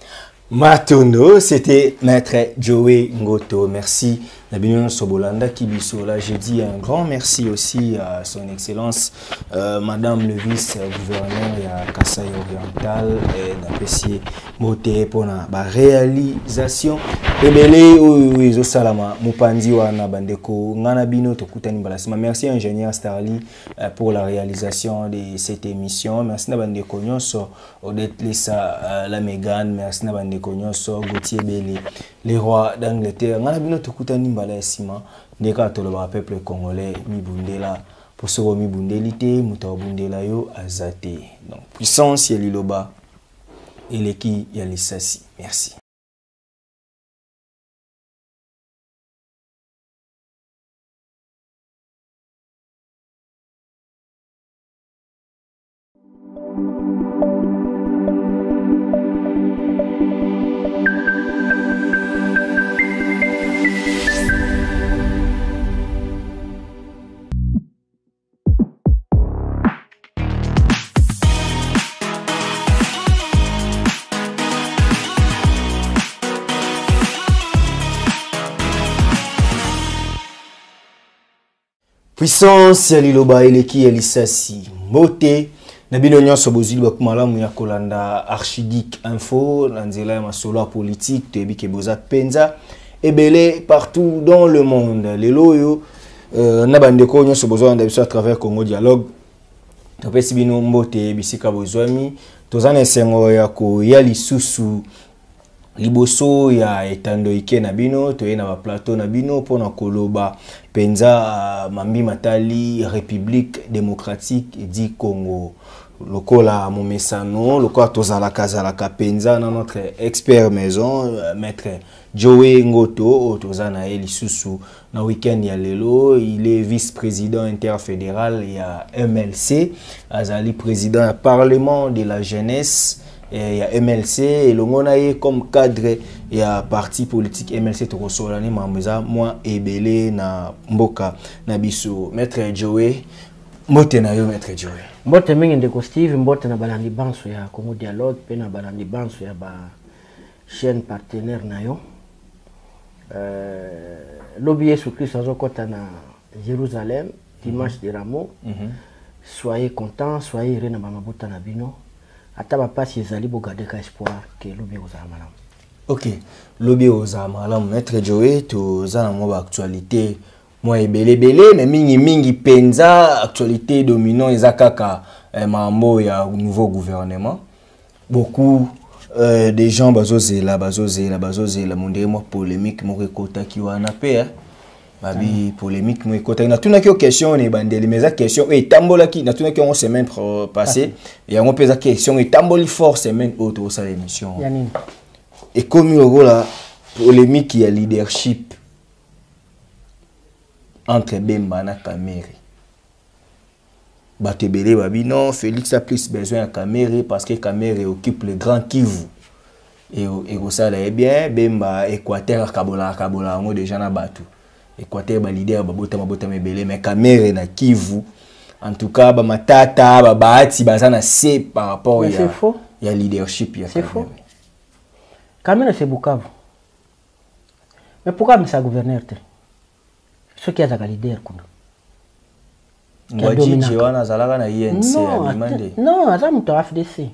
Matondo, c'était Maître Joey Ngoto. Merci. Nabino Sobolanda Kibiso. Là, je dis un grand merci aussi à son excellence, euh, Madame le vice-gouverneur à Kasaï Oriental et d'apprécier Moté pour la réalisation. Et belé, oui, oui, zo salama, Mupandi wana bandeko, Nganabino Tokutani Balasima. Merci ingénieur Starly euh, pour la réalisation de cette émission. Merci Nabandeko Nyonso, Odette Lessa, euh, la Mégane. Merci Nabandeko Nyonso, Gauthier Belé, les rois d'Angleterre. Nganabino Tokutani Balasima. Ndeka toloba peuple congolais mibundela pour ce mibundelité mutabundela yo azate. Donc puissance yeliloba eleki yalisasi. Merci. Puissance Liloba eleki elisasi mote nabino nyonso bozili bakumalamu ya kolanda Archidic Info nanzela ya masolo politique tebike boza penza ebele partout dans le monde lelo yo euh, nabandeko nyonso bozo anda biso à travers Congo Dialogue topesi bino mbote bisika bozwami tozana esengo ya ko ya lisusu liboso ya etando ike na bino toye na ba plateau na bino pona koloba penza uh, mambi matali République démocratique du Congo lokola momesano lokola tozala kazala kapenza na notre expert maison uh, maître Joey Ngoto tozana eli susu na week-end ya lelo il est vice-président interfédéral ya M L C azali président du parlement de la jeunesse. Il y a M L C et le monde est comme cadre il y a parti politique M L C to solani mameza moi ebele na mboka na biso maître Joey mbote na yo maître Joey mbote mingi ndeko Steve mbote na balandi banso ya Congo Dialogue pe na balandi banso ya ba chaîne partenaire na yo euh lobby Yesu Christ azokota na Jérusalem dimanche de Ramos. Mm-hmm. Soyez contents, soyez heureux na bamabuta na bino. Ataba pasi ezali bogadeka espoir que lobby ozamala. OK, lobby ozamala maître Joey to zana mo ba actualité moi ebele bele mais mingi mingi penza actualité dominant ezakaka eh, mambo ya nouveau gouvernement. Beaucoup euh, des gens bazozela bazozela bazozela mondé mo polémique mo rekota ki wana pe babi polémique moi côté na tuna ki question ne bandeli mais la question et tambola ki na tuna ki on semaine passée et on pose la question et tamboli fort semaine autre ça l'émission et comme il la polémique il y a leadership entre Bemba na Kamere batebele babi non Félix a plus besoin de Kamere parce que Kamere occupe le grand Kivu et et ça là est bien Bemba Équateur Kabola Kabola on déjà na batu Équateur ba leader ba bota mabota mebele mais Kamere na Kivu en tout cas ba matata ba baati bazana c'est par rapport ya ya leadership ya c'est faux. Kamere c'est Bukavu. Mais pourquoi mais ça gouverneur te ce qui a za leader kuna Ngwaji Jewana zalaka na I N C à demander non aza muto F D C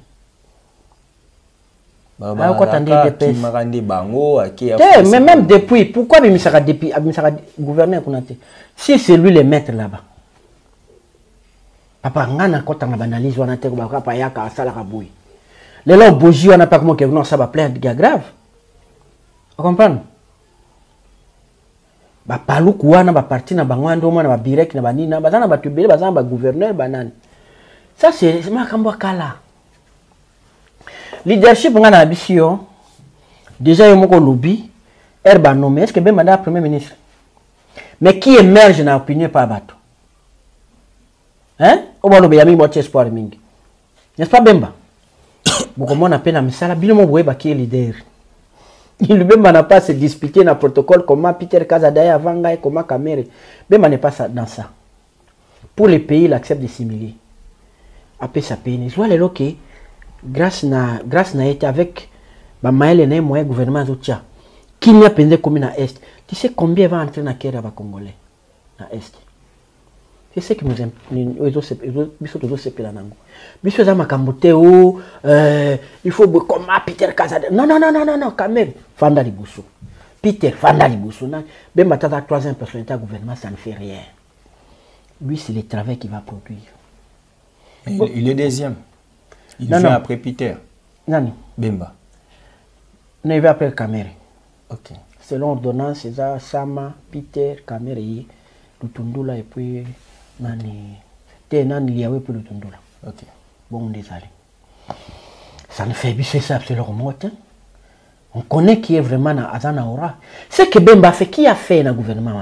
Baba makandi bango aki mais même depuis pourquoi bimisaka depuis bimisaka gouverneur kunate si c'est lui le maître là-bas papa ngana kota na banalise wana te ba papa yaka asala kabui lelo boji wana pas comment que non ça va plaindre grave vous comprenez ba paluku wana ba parti na bango ndo mwana ba direct na banina bazana ba tubele bazana ba gouverneur banani ça c'est makambo kala. Leadership ngana bisio déjà yomoko lobby herba nommé est-ce que ben mandat premier ministre mais qui émerge na opinion par bato hein o ba lobby yami mo espoir mingi n'est-ce pas Bemba beaucoup mon appelle à misala bino mo boye ba qui est leader il Bemba n'a pas se disputer na protocole comment Peter Kazadaya avanga et comment Kamere Bemba n'est pas dans ça pour les pays il accepte de s'humilier après ça peine soit les loquets grâce na grâce na été avec Bah maël est moyen gouvernement zotia. Qui n'y a pendé comme na est. Tu sais combien va entrer na kera va congolais na est. C'est ce qui nous nous autres biso tous ces plans nango. Biso za makambote ou il faut comme Peter Kazade. Non non non non non non quand même Fanda Libusso. Peter Fanda Libusso. Ben matata troisième personnalité du gouvernement ça ne fait rien. Lui c'est le travail qu'il va produire. Il, bon. il est deuxième. Il non, vient non. après Peter. Nani? Bemba. Non, il va après Kamere. Ok. Selon ordonnance, c'est ça, Sama, Peter, Kamere, Lutundula et puis Nani. T'es Nani Liawe pour Lutundula. Ok. Bon, désolé. Ça ne fait plus ça, c'est leur mot. On connaît qui est vraiment dans Azana Aura. C'est que Bemba fait, qui a fait dans le gouvernement?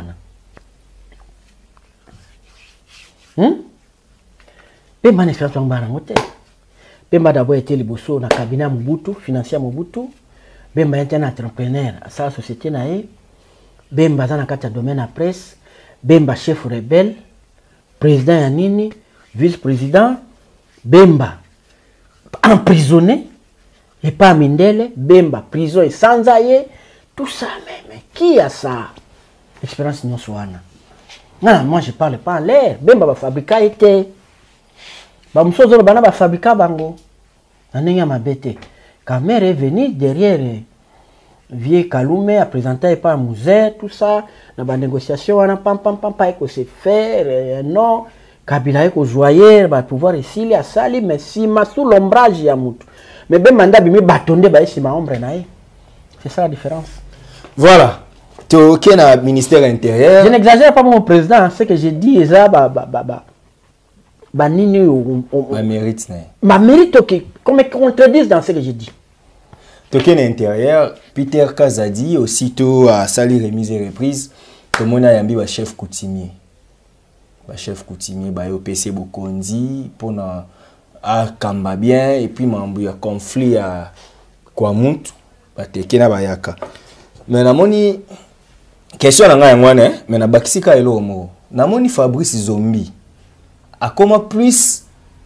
Hum? Bemba n'est pas un barangote. Bemba d'abord été le bosso dans le cabinet Mobutu, financier Mobutu. Bemba est un entrepreneur à sa société nae. Bemba dans le domaine à presse. Bemba chef rebelle, président Yanini, vice-président. Bemba emprisonné et pas Mindele. Bemba prison et sans aïe. Tout ça même. Qui a ça? Expérience non soana. Non, moi je parle pas en l'air. Bemba va fabriquer été. Bamsozo bana ba fabriquer bango. Nanenga mabete. Kamere est venu derrière vieux Kalume à présenter par Mouzer tout ça dans la négociation on a pam pam pam pas que c'est faire non Kabila est joyeux va pouvoir ici à sali mais si ma sous l'ombrage ya mutu mais ben mandat bimi batonde ba ici ma ombre nae. C'est ça la différence. Voilà. Tu es au ministère intérieur. Je n'exagère pas mon président, ce que j'ai dit est ça ba ba ba ba ba nini ma mérite né. Ma mérite OK, comme contredisent dans ce que j'ai dit. Token intérieur, Peter Kazadi aussitôt à Sali remise et reprise, tout le monde a yambi ba chef coutumier. Ba chef coutumier ba yo P C Bokondi pour na a kamba bien et puis mambu ya conflit à Kwamuntu ba tekena ba yaka. Mais na moni question na nga ngwana mais na bakisika elo mo. Na moni Fabrice Zombi. A comment plus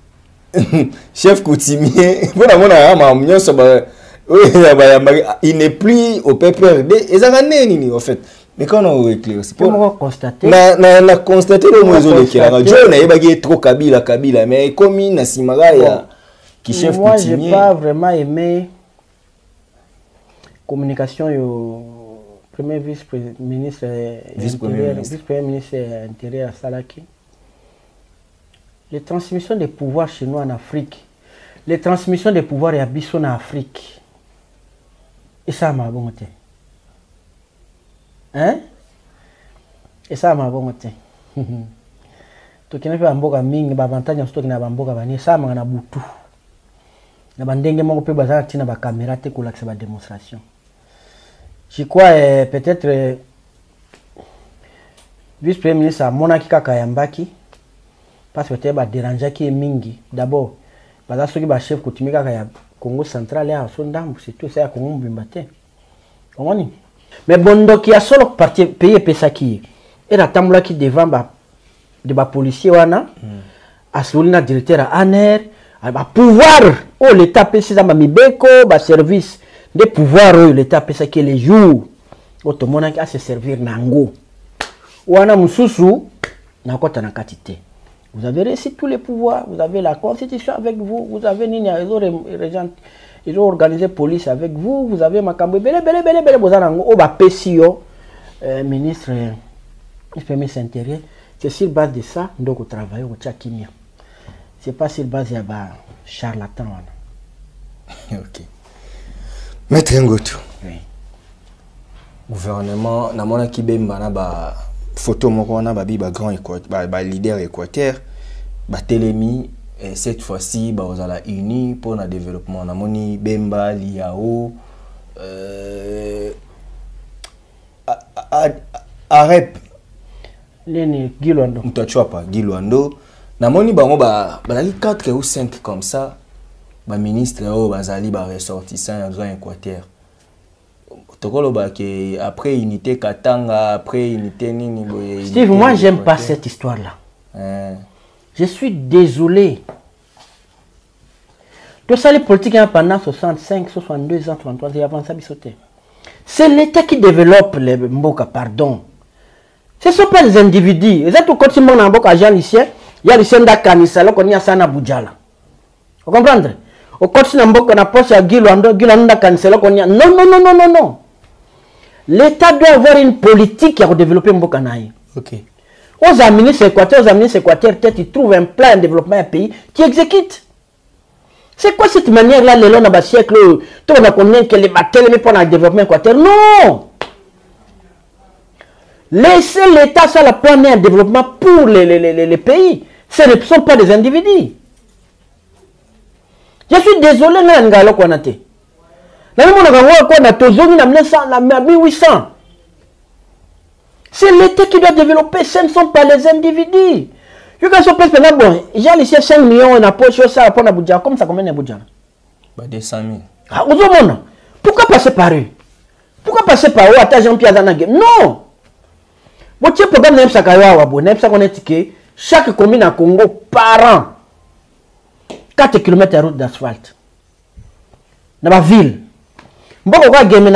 chef coutumier pour na mona ma nyonso ba il n'est plus au P P R D et ça nini en fait mais quand on éclaire c'est pour constater na na na constater le mozo de Kila John na yebagi trop Kabila Kabila mais comme na simara ya qui chef coutumier. Moi j'ai pas vraiment aimé communication yo premier vice-ministre vice-premier ministre intérieur Salaki. Les transmissions des pouvoirs chez nous en Afrique, les transmissions des pouvoirs et abyssaux en Afrique. Et ça m'a bon été. Hein? Et ça m'a bon été. Tu connais pas Mboga Ming, Bavantage, tu connais pas Mboga Vani, ça m'a boutou. Na bandenge mon peu bazar tina ba caméra te ko l'accès ba démonstration. Je crois euh, peut-être euh, vice-premier ministre a monaki kaka yambaki parce que tu ba déranger qui est mingi. D'abord, bazar soki ba chef coutumier kaka ya Congo central à Sondam, c'est tout ça à Congo Bimbate. Comment? Mais bon, donc il y a solo parti pays Pesaki. Et la tamboula qui devant ba de ba policier wana à solina directeur à Aner, à pouvoir oh l'état pesi za mibeko ba service de pouvoir oh l'état Pesaki les jours automona qui a se servir nango. Wana mususu na kota na katite. Vous avez réussi tous les pouvoirs, vous avez la constitution avec vous, vous avez Nini, ils ont organisé police avec vous, vous avez Makambo, bele bele bele bele bozanango, oba pesio, ministre, ministre intérieur. C'est sur base de ça, donc au travail au Tchakimia. C'est pas sur base de charlatan. Ok. Maître Ngoto. Oui. Gouvernement, na mona kibemba na ba photo moko na ba bi ba grand ba, ba leader Équateur ba télémi et cette fois-ci ba ozala uni pour na développement na moni Bemba Liao euh arep Leni Gilwando mtachwa pa Gilwando na moni bango ba bazali quatre ou cinq comme ça ba ministre o bazali ba ressortissant en grand Équateur. Après unité Katanga, après unité Nini. Steve, moi j'aime pas cette histoire-là. Hein. Je suis désolé. Tout ça, les politiques pendant soixante-cinq, soixante-deux ans, trente-trois ans, avant ça, bisoté. C'est l'État qui développe les Mboka, pardon. Ce ne sont pas les individus. Vous êtes au quotidien dans Mboka, Jean Lucien, il y a Lucien Dakanisa, là, qu'on y a ça, Boudjala. Vous comprenez? Au quotidien dans Mboka, on a posé à Guilando, Guilando Dakanisa, là, qu'on y a. Non, non, non, non, non, non. L'État doit avoir une politique qui a développé Mboka Naï. Ok. Aux administres équatoriens, aux administres équatoriens, peut-être ils trouvent un plan de développement d'un pays qui exécute. C'est quoi cette manière-là, les longs dans le siècle, tout le monde connaît que les batailles, mais pour le développement équatorien? Non! Laissez l'État sur la plan un développement pour les, les, les, les pays. Ce ne sont pas des individus. Je suis désolé, mais on a qu'on a été. Là, on a qu'on a mille huit cents. C'est l'État qui doit développer, ce ne sont pas les individus. Je quand je pense que bon, j'ai laissé cinq millions en approche ça pour Abuja, comme ça combien d'Abuja? Bah deux cent mille. Ah, vous avez pourquoi passer par eux? Pourquoi passer par eux à Jean-Pierre Zanagé? Non! Votre programme n'est pas ça qu'on n'est pas qu'on est ticket. Chaque commune en Congo par an quatre kilomètres de route d'asphalte. Dans la ville. Bon, on va gagner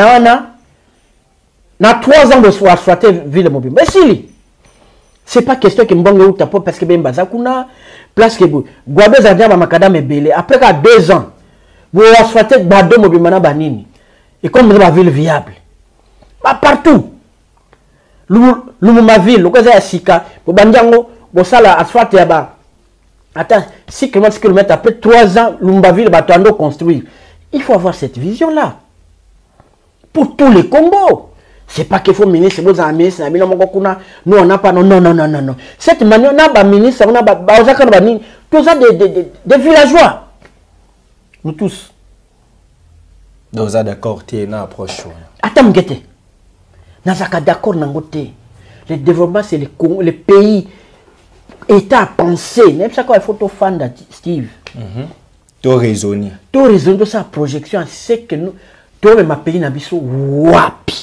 na trois ans de soir asphalter ville mobile. Mais si c'est pas question que mbongo ou tapo parce que ben bazakuna place que vous Guabe Zadia ba makadam belé après qu'à deux ans vous asphalter bado mobile mana banini et comme vous avez ville viable pas partout Lumuma ville lokoza ya sika bo bandiango bo sala asphalte ya ba attends six kilomètres après trois ans Lumumba ville ba tando construire. Il faut avoir cette vision là pour tous les Congos. C'est pas qu'il faut ministre, vous avez ministre, nous on n'a pas, non, non, non, non, non. Cette manière, on a un ministre, on a tous ça des, des, des villageois. Nous tous. Donc, vous êtes d'accord, tu es une approche. Attends, m'guette. Nous sommes d'accord, le développement, c'est les, les pays, État à penser. Même ça, il faut tout fan de Steve. Tout raisonner. Tout raisonner, tout ça, projection, c'est que nous, tout le pays n'a pas wapi.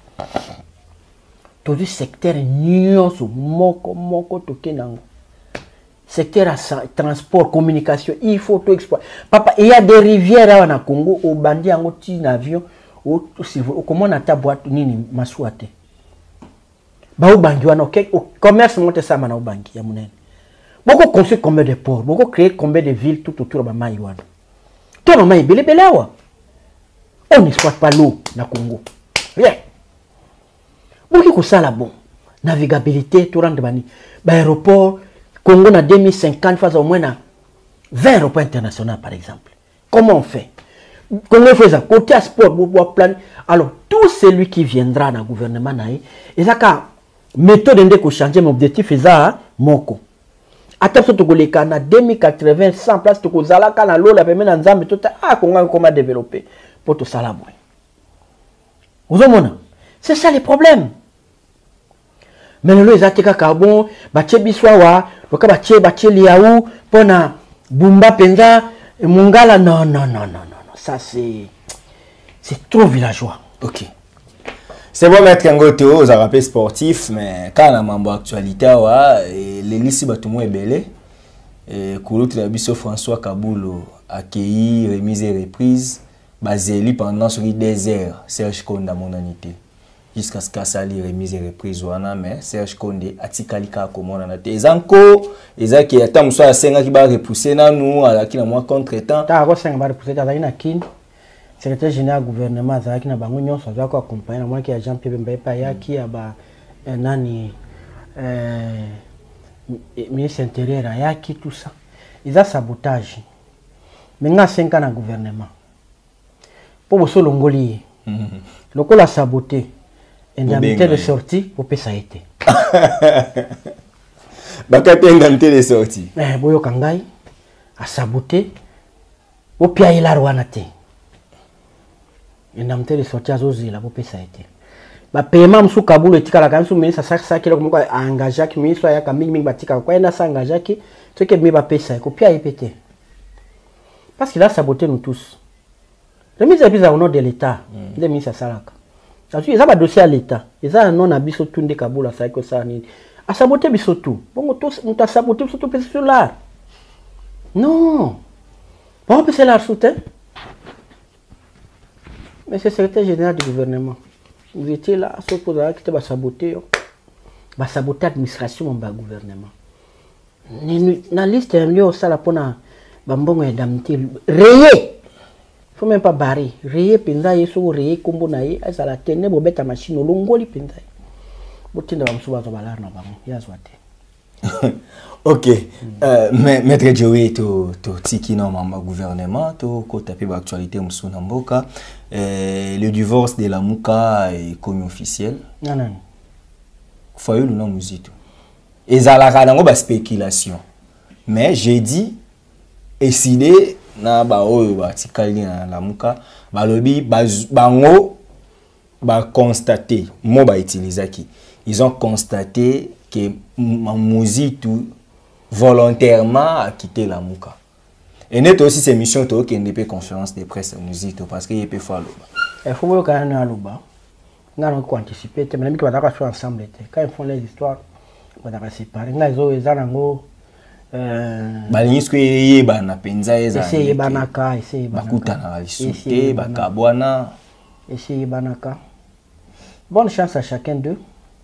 Tout le secteur nyonso moko moko toke nango. Secteur à transport, communication, il faut tout exploiter. Papa, il y a des rivières à Congo, au bandi en outil avion, au comment on a ta boîte nini masouate. Ba au bangi wana ok, au commerce monte ça mana au bangi ya munene. Beaucoup construire combien de ports, beaucoup créer combien de villes tout autour de Mama Iwana. Toi Mama Ibele Belawa. On n'exploite pas l'eau na Congo. Rien. Beaucoup que ça là bon. Navigabilité, tout rendre bani. Aéroport, Congo na deux mille cinquante face au moins na vingt aéroports internationaux par exemple. Comment on fait? Congo fait ça. Côté sport, plan. Alors tout celui qui viendra dans le gouvernement naï, il a qu'à méthode de ko changer mon objectif est ça moko. Attention to koleka na deux mille quatre-vingts cent places to kozala kana lo la pemena nzambe tout ah Congo comment développer pour tout ça là bon. Vous avez c'est ça les problèmes. Mais le ezateka carbon, bache biswawa, loka bache bache liaou, pona bumba penza, mungala non non non non non ça c'est c'est trop villageois. Ok. C'est bon mettre un goût aux rappels sportifs, mais quand on a mambo actualité les lycées batumo est belé et Koulout Labiso François Kaboulo accueilli remise et reprise basé pendant sur des heures Serge Konda mon anité. Jusqu'à ce que ça li remise et reprise wana mais Serge Konde atikalika comment on a été ezanko ezaki atam so asenga ki ba repousser na nous ala ki na moi contre-temps ta ko senga ba repousser ta na kin secrétaire général gouvernement za ki na bango nyonso za ko accompagner na moi ki Jean Pierre Bemba pa ya ki aba nani euh ministre intérieur ya ki tout ça ils a sabotage mais nga cinq ans na gouvernement pour bo solo ngoli le ko la saboter indemnité de sortie pour payer ça été. Bakate indemnité de sortie. Eh boyo kangai a saboté au pia il a rwanate. Indemnité de sortie à zozila pour payer ça été. Ba paiement msu kabulu etikala kan su ministre ça ça kilo ko engagé ki ministre ya kaming ming batika ko ena sa engagé ki ce que me ba payer ça ko pia ipete. Parce qu'il a saboté nous tous. Le ministre est au nom de l'État, le ministre Salaka. Ils ont un dossier à l'État. Ils ont un nom à Bissotou de Kaboul, à ça que ça n'est. À saboter Bissotou. Bon, tous, nous avons saboté Bissotou sur l'art. Non. Bon, c'est leur soutien. Mais c'est le secrétaire général du gouvernement. Vous étiez là, sauf pour qui était saboté. Va saboter l'administration du gouvernement. La liste est mieux au sala pour na bambongo et damité. Rayé. Faut même pas barrer. Rayé pinza yeso rayé kombo na ye asa la tene bo beta machine longoli pinza. Botinda bamsuba zo balar na bango. Yazwate. Ok. Euh, Maître Joey to to tiki na mama gouvernement to ko taper l'actualité musuna mboka. Euh, le divorce de la Muka est connu officiel. Non non. Faut eu le nom musique. Et ça la rango ba spéculation. Mais j'ai dit décidé na ba oyo ba tikali na la Muka ba lobi ba bango ba constater mo ba utiliser qui. Ils ont constaté que Mouzito volontairement a quitté la Muka. Et net aussi ces missions to qui n'est conférence de presse Mouzito parce qu'il peut faire il faut voir quand on a l'oba. On a anticiper mais même qui va faire ensemble quand ils font les histoires on va séparer ngazo ezango euh balingisco yeba na penza eza essayer banaka essayer banaka bakuta na lisuté bakabwana essayer banaka. Bonne chance à chacun d'eux.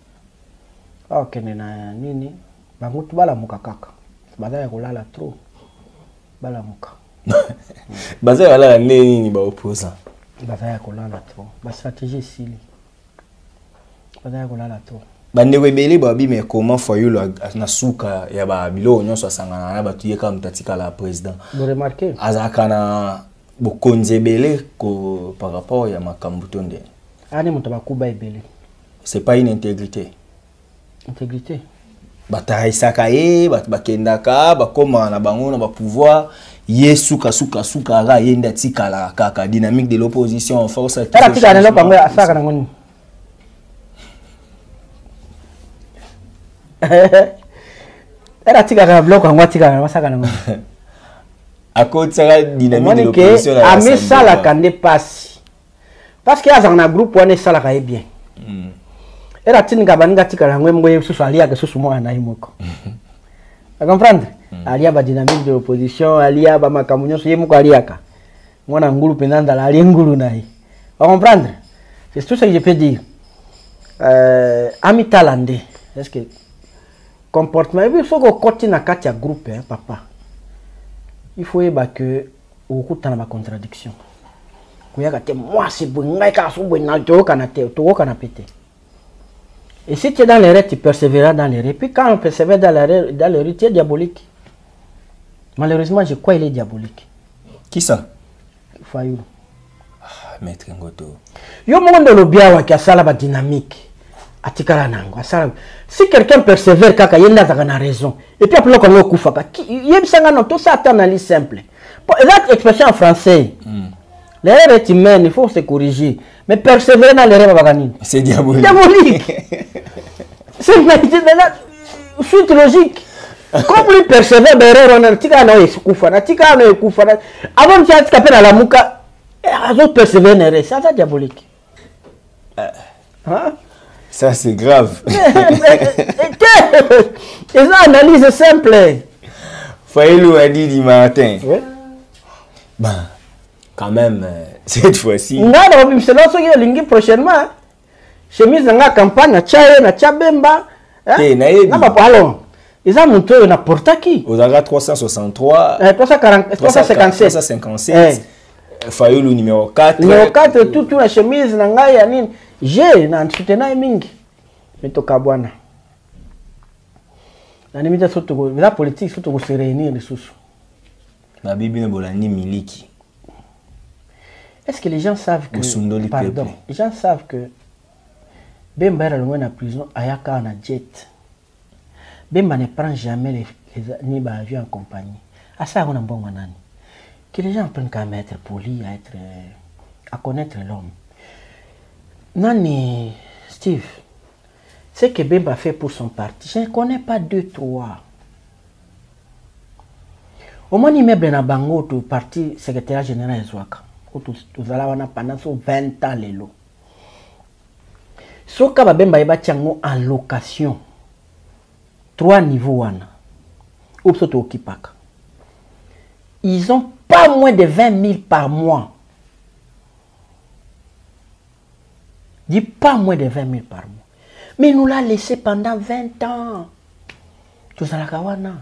Ok, nena nini bango tu bala muka kaka bazaya kolala trop bala muka bazaya kolala nini ba opposant bazaya kolala trop ba stratégie sili bazaya kolala trop bande webele babi mais comment foyo na suka ya ba bilo nyonso sangana na batuye ka mutatika la président vous remarquez azaka na bokonzebele ko par rapport ya makambu tonde ani mutaba kuba ebele c'est pas une intégrité. Intégrité. Bataisaka ye, bat bakendaka, bakoma na bango na ba pouvoir, ye suka suka suka ra yenda tikala kaka dynamique de l'opposition en force. Era tika na lopango ya saka na ngoni. Era tika na bloc ngwa tika na saka na ngoni. Akotsa dynamique de l'opposition la. Ami sala kande passe. Parce qu'il y a un groupe où on est sala ka bien. Era tini kabaninga tika la ngwe mwe susu alia ke susu mwa na imoko. Vous comprenez? Alia ba dynamique de l'opposition, alia ba makamunyo so yemu ko aliaka. Mwana ngulu penanda la ali ngulu nayi. Vous comprenez? C'est tout ce que je peux dire. Euh ami talandé. Est-ce que comportement il faut que côté na kati ya groupe hein papa. Il faut eba que okuta na ba contradiction. Kuyaka te moi c'est bon ngai ka so bon na to kana te to kana pété. Et si tu es dans l'erreur, tu persévéreras dans l'erreur. Puis quand on persévère dans l'erreur, dans l'erreur, tu es diabolique. Malheureusement, je crois qu'il est diabolique. Qui ça? Fayou. Ah, Maître Ngoto. Yo monde le bien qui a ça la dynamique. Atikala nango. Si quelqu'un persévère, kaka yenda a raison. Et puis après qu'on le koufaka. Yem sangano tout ça analyse simple. Pour cette expression en français. L'erreur est humaine, il faut se corriger. Mais persévérer dans l'erreur, c'est diabolique. Diabolique. C'est une suite logique. Comme lui persévère dans l'erreur, on a dit qu'il y a koufa, on a dit qu'il y a koufa. Avant de faire ce qu'on appelle la mouka, les autres persévèrent dans l'erreur. C'est ça diabolique. Hein? Ça c'est grave. C'est une analyse simple. Faïlou a dit du matin. Oui. Ben. Quand même, euh, cette fois-ci. Non, non, c'est là que je prochainement. Chemise dans la campagne, na tchaye, na tchabemba. Eh, na yebi. Na pas allons. Ils ont monté na porta qui. Aux agas trois cent soixante-trois. trois cent quarante, trois cent cinquante-sept. trois cent cinquante-sept. Fayoulou numéro quatre. Numéro quatre, tout tout la chemise na ngai ya nini. J'ai na soutenant mingi. Metoka bwana. Na nimita surtout la politique surtout se réunir les sous. Na bibi ne bolani miliki. Est-ce que les gens savent que pardon, les gens savent que Bemba est loin de la prison, Ayaka en a jet. Bemba ne prend jamais les, les ni bah, avions en compagnie. À ça on a bon manani. Que les gens apprennent quand même à être polis, à être à connaître l'homme. Nani Steve, ce que Bemba fait pour son parti, je ne connais pas deux trois. Au moins immeuble na bango to parti secrétaire général Zouaka. Tous allons pendant vingt ans les lots. Ce que Bemba est en location, trois niveaux. Ils ont pas moins de vingt mille par mois. Dit pas moins de vingt mille par mois. Mais il nous l'a laissé pendant vingt ans. Tout ça, la kawana.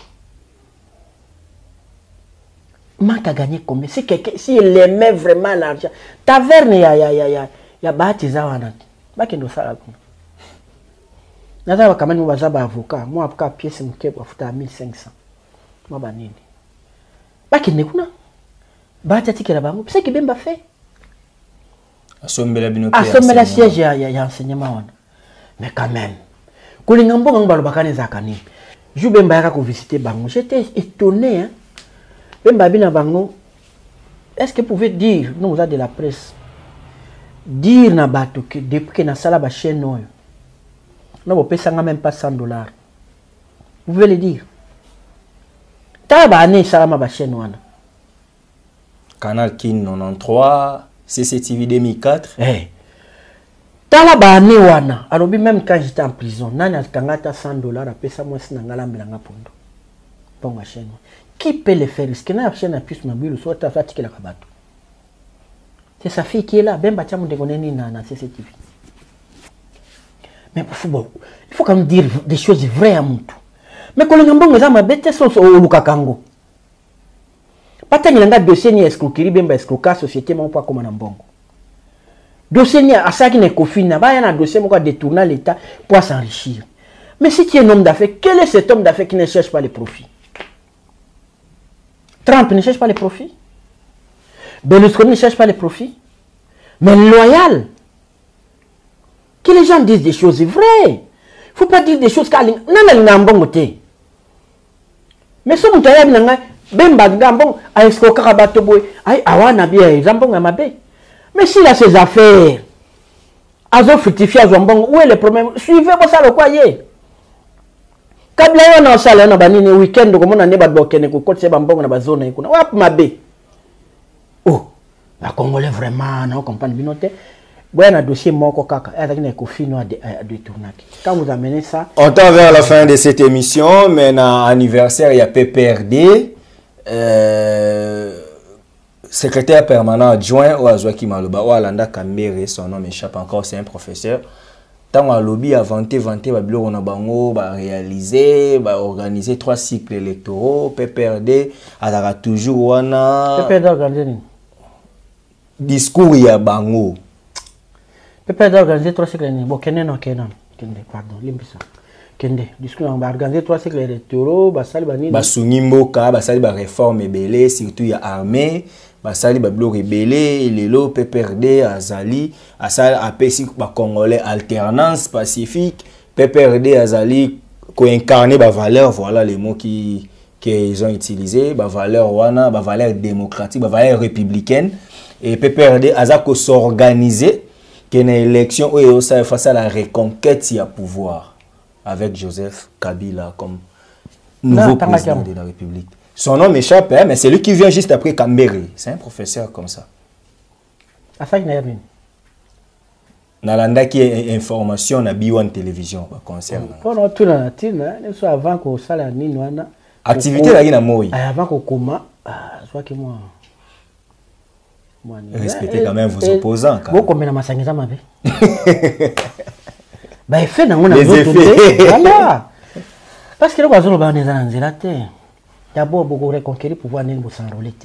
Manque à gagner combien? Si quelqu'un, s'il aimait vraiment l'argent, taverne, il y a, il y a, il y a, il y a, bâtisa wana. Bakendo sala kuna. Nada kama ni wazaba avocat, moi avocat pièce mke kwa futa mille cinq cents. Moi banini. Bakende kuna. Bata tikela bango, c'est que Bemba fait. Assombela bino. Assombela siège ya ya enseignement wana. Mais quand même. Kulingambo ngamba lobakane zakani. Jou Bemba yaka ko visiter bango. J'étais étonné hein. Bemba bina bango. Est-ce que vous pouvez dire, nous vous avez de la presse, dire na bato que depuis que na sala ba chaîne oyo, non vous payez même pas cent dollars. Vous pouvez le dire. Ta ba année sala ma ba chaîne wana. Canal Kin quatre-vingt-treize, C C T V deux mille quatre. Eh. Ta la ba année wana, alors même quand j'étais en prison, nani askangata cent dollars a pesa moi sinangala mbelanga pondo. Pour ma chaîne. Qui peut le faire? Est-ce que la chaîne a pu se mobile ou soit tu as fait la kabato? C'est sa fille qui est là. Ben Batiam de Goneni na C C T V. Mais il faut quand même dire des choses vraies à Moutou. Mais quand on a ma bête, c'est au Lukakango. Pas tant qu'il y a un dossier ni escroquerie, ben escroquer société, mais pas comme un bongo. Dossier ni à ça qui n'est qu'au fin, il y a un dossier qui détourner l'État pour s'enrichir. Mais si tu es un homme d'affaires, quel est cet homme d'affaires qui ne cherche pas les profits? Trump ne cherche pas les profits. Berlusconi ne cherche pas les profits. Mais loyal. Que les gens disent des choses vraies. Il ne faut pas dire des choses qui sont bon. Mais si on a un Bemba Gambon, a escroqué à Batoboy, a bien, Zambon à Mabé. Mais s'il a ses affaires, Azo fructifié à Zambon, où est le problème? Suivez-moi ça le croyez. Kabla yo na sala na banini weekend ko mona ne ba dokene ko kotse ba mbongo na ba zone kuna wap mabe. Oh, ba Congolais vraiment na comprendre binote. Boya na dossier moko kaka, avec na ko fino à détourner. Quand vous amenez ça, on tend vers la fin de cette émission, mais na anniversaire il y a P P R D euh secrétaire permanent adjoint au Azwaki Maloba ou Alanda Kambere, son nom m'échappe encore, c'est un professeur. Tant à lobby a vanté, vanté, bah bureau on a bango, bah réalisé, bah organiser trois cycles électoraux, P P R D, a toujours wana. P P R D organisé ni. Discours ya bango. P P R D organisé trois cycles ni. Bon kende non kende, kende pardon, limbisa. Kende discours on va organiser trois cycles électoraux, bah sali bani. Bah sunimboka, bah sali bah réforme belé, surtout ya armée. Basali bablo rebelle lelo P P R D azali asali apesi ba congolais alternance pacifique P P R D azali ko incarner ba valeur, voilà les mots qui qu'ils ont utilisé, ba valeur wana ba valeur démocratique, ba valeur républicaine, et P P R D azako s'organiser qu'une élection où ça face à la reconquête du pouvoir avec Joseph Kabila comme nouveau non, président de la République. Son nom m'échappe, hein, mais c'est lui qui vient juste après Kambere. C'est un professeur comme ça. À ça, il y a une. Nalanda qui est information na B one télévision concernant. Pendant tout le temps, avant qu'on s'aille à Ninoana. Activité là, il y a moi. Avant qu'on commence, soit que moi. Respectez quand même vos opposants. Beaucoup de massacres à ma vie. Ben, il fait dans mon effets. Voilà. Parce que le oiseau va nous en dire. D'abord, vous reconquérir pour pouvoir vous s'enrôler.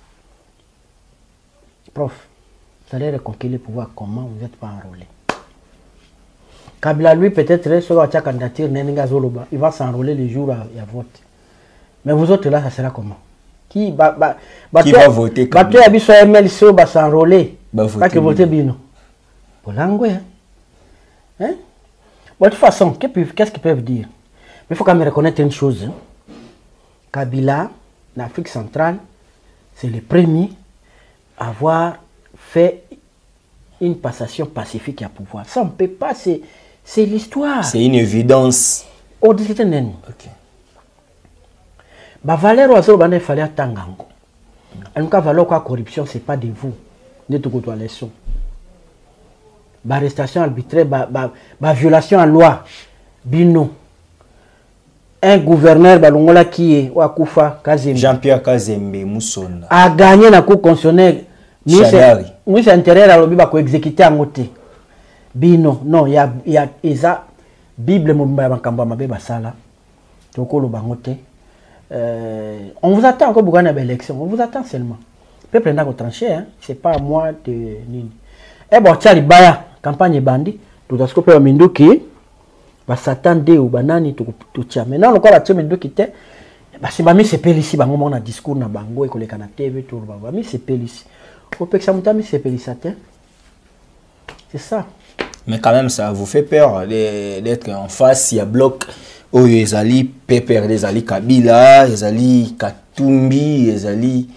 Prof, vous allez reconquérir le pouvoir comment vous n'êtes pas enrôlé. Kabila, lui, peut-être, sur la candidature, il va s'enrôler le jour où il y a vote. Mais vous autres, là, ça sera comment? Qui, ba, ba, ba, qui va voter comme ça? Il va M L C va s'enrôler. Pas que voter Bino. Pour l'angoisse. Hein? Bon, de toute façon, qu'est-ce qu'ils peuvent dire? Mais il faut quand même reconnaître une chose. Hein? Kabila, l'Afrique centrale, c'est le premier à avoir fait une passation pacifique à pouvoir. Ça, on ne peut pas, c'est l'histoire. C'est une évidence. On dit que c'est un ok. La valeur oiseau, il fallait attendre. En tout cas, la valeur de la corruption, ce n'est pas de vous. Ne te côtoie les sons. L'arrestation arbitraire, la violation à loi, bino. un gouverneur balongola qui est Wakufa Kazembe. Jean-Pierre Kazembe Moussona. A gagné la cour constitutionnelle. Chanari. Ministre intérieur a lobby bako exécuter en côté. Bino non, il y a il y a eza Bible mobimba bakamba mabe basala. Toko lo bangote. Euh, on vous attend encore beaucoup dans l'élection. On vous attend seulement. Peuple n'a qu'à trancher, hein. C'est pas à moi de nini. Eh bon, Tchali Baya, campagne bandi, tout à ce qu'on peut minduki, va s'attendre au banani tout tout tia. Maintenant, on va tia minduki te. Bah c'est bami c'est pelisi, bah on a discours na bango et que les canaux T V tout bah bami c'est pelisi. Au pek ça m'tami c'est pelisate. C'est ça. Mais quand même, ça vous fait peur d'être en face. Il y a bloc où ils allaient Pépère, ils allaient Kabila, ils allaient Katumbi, ils allaient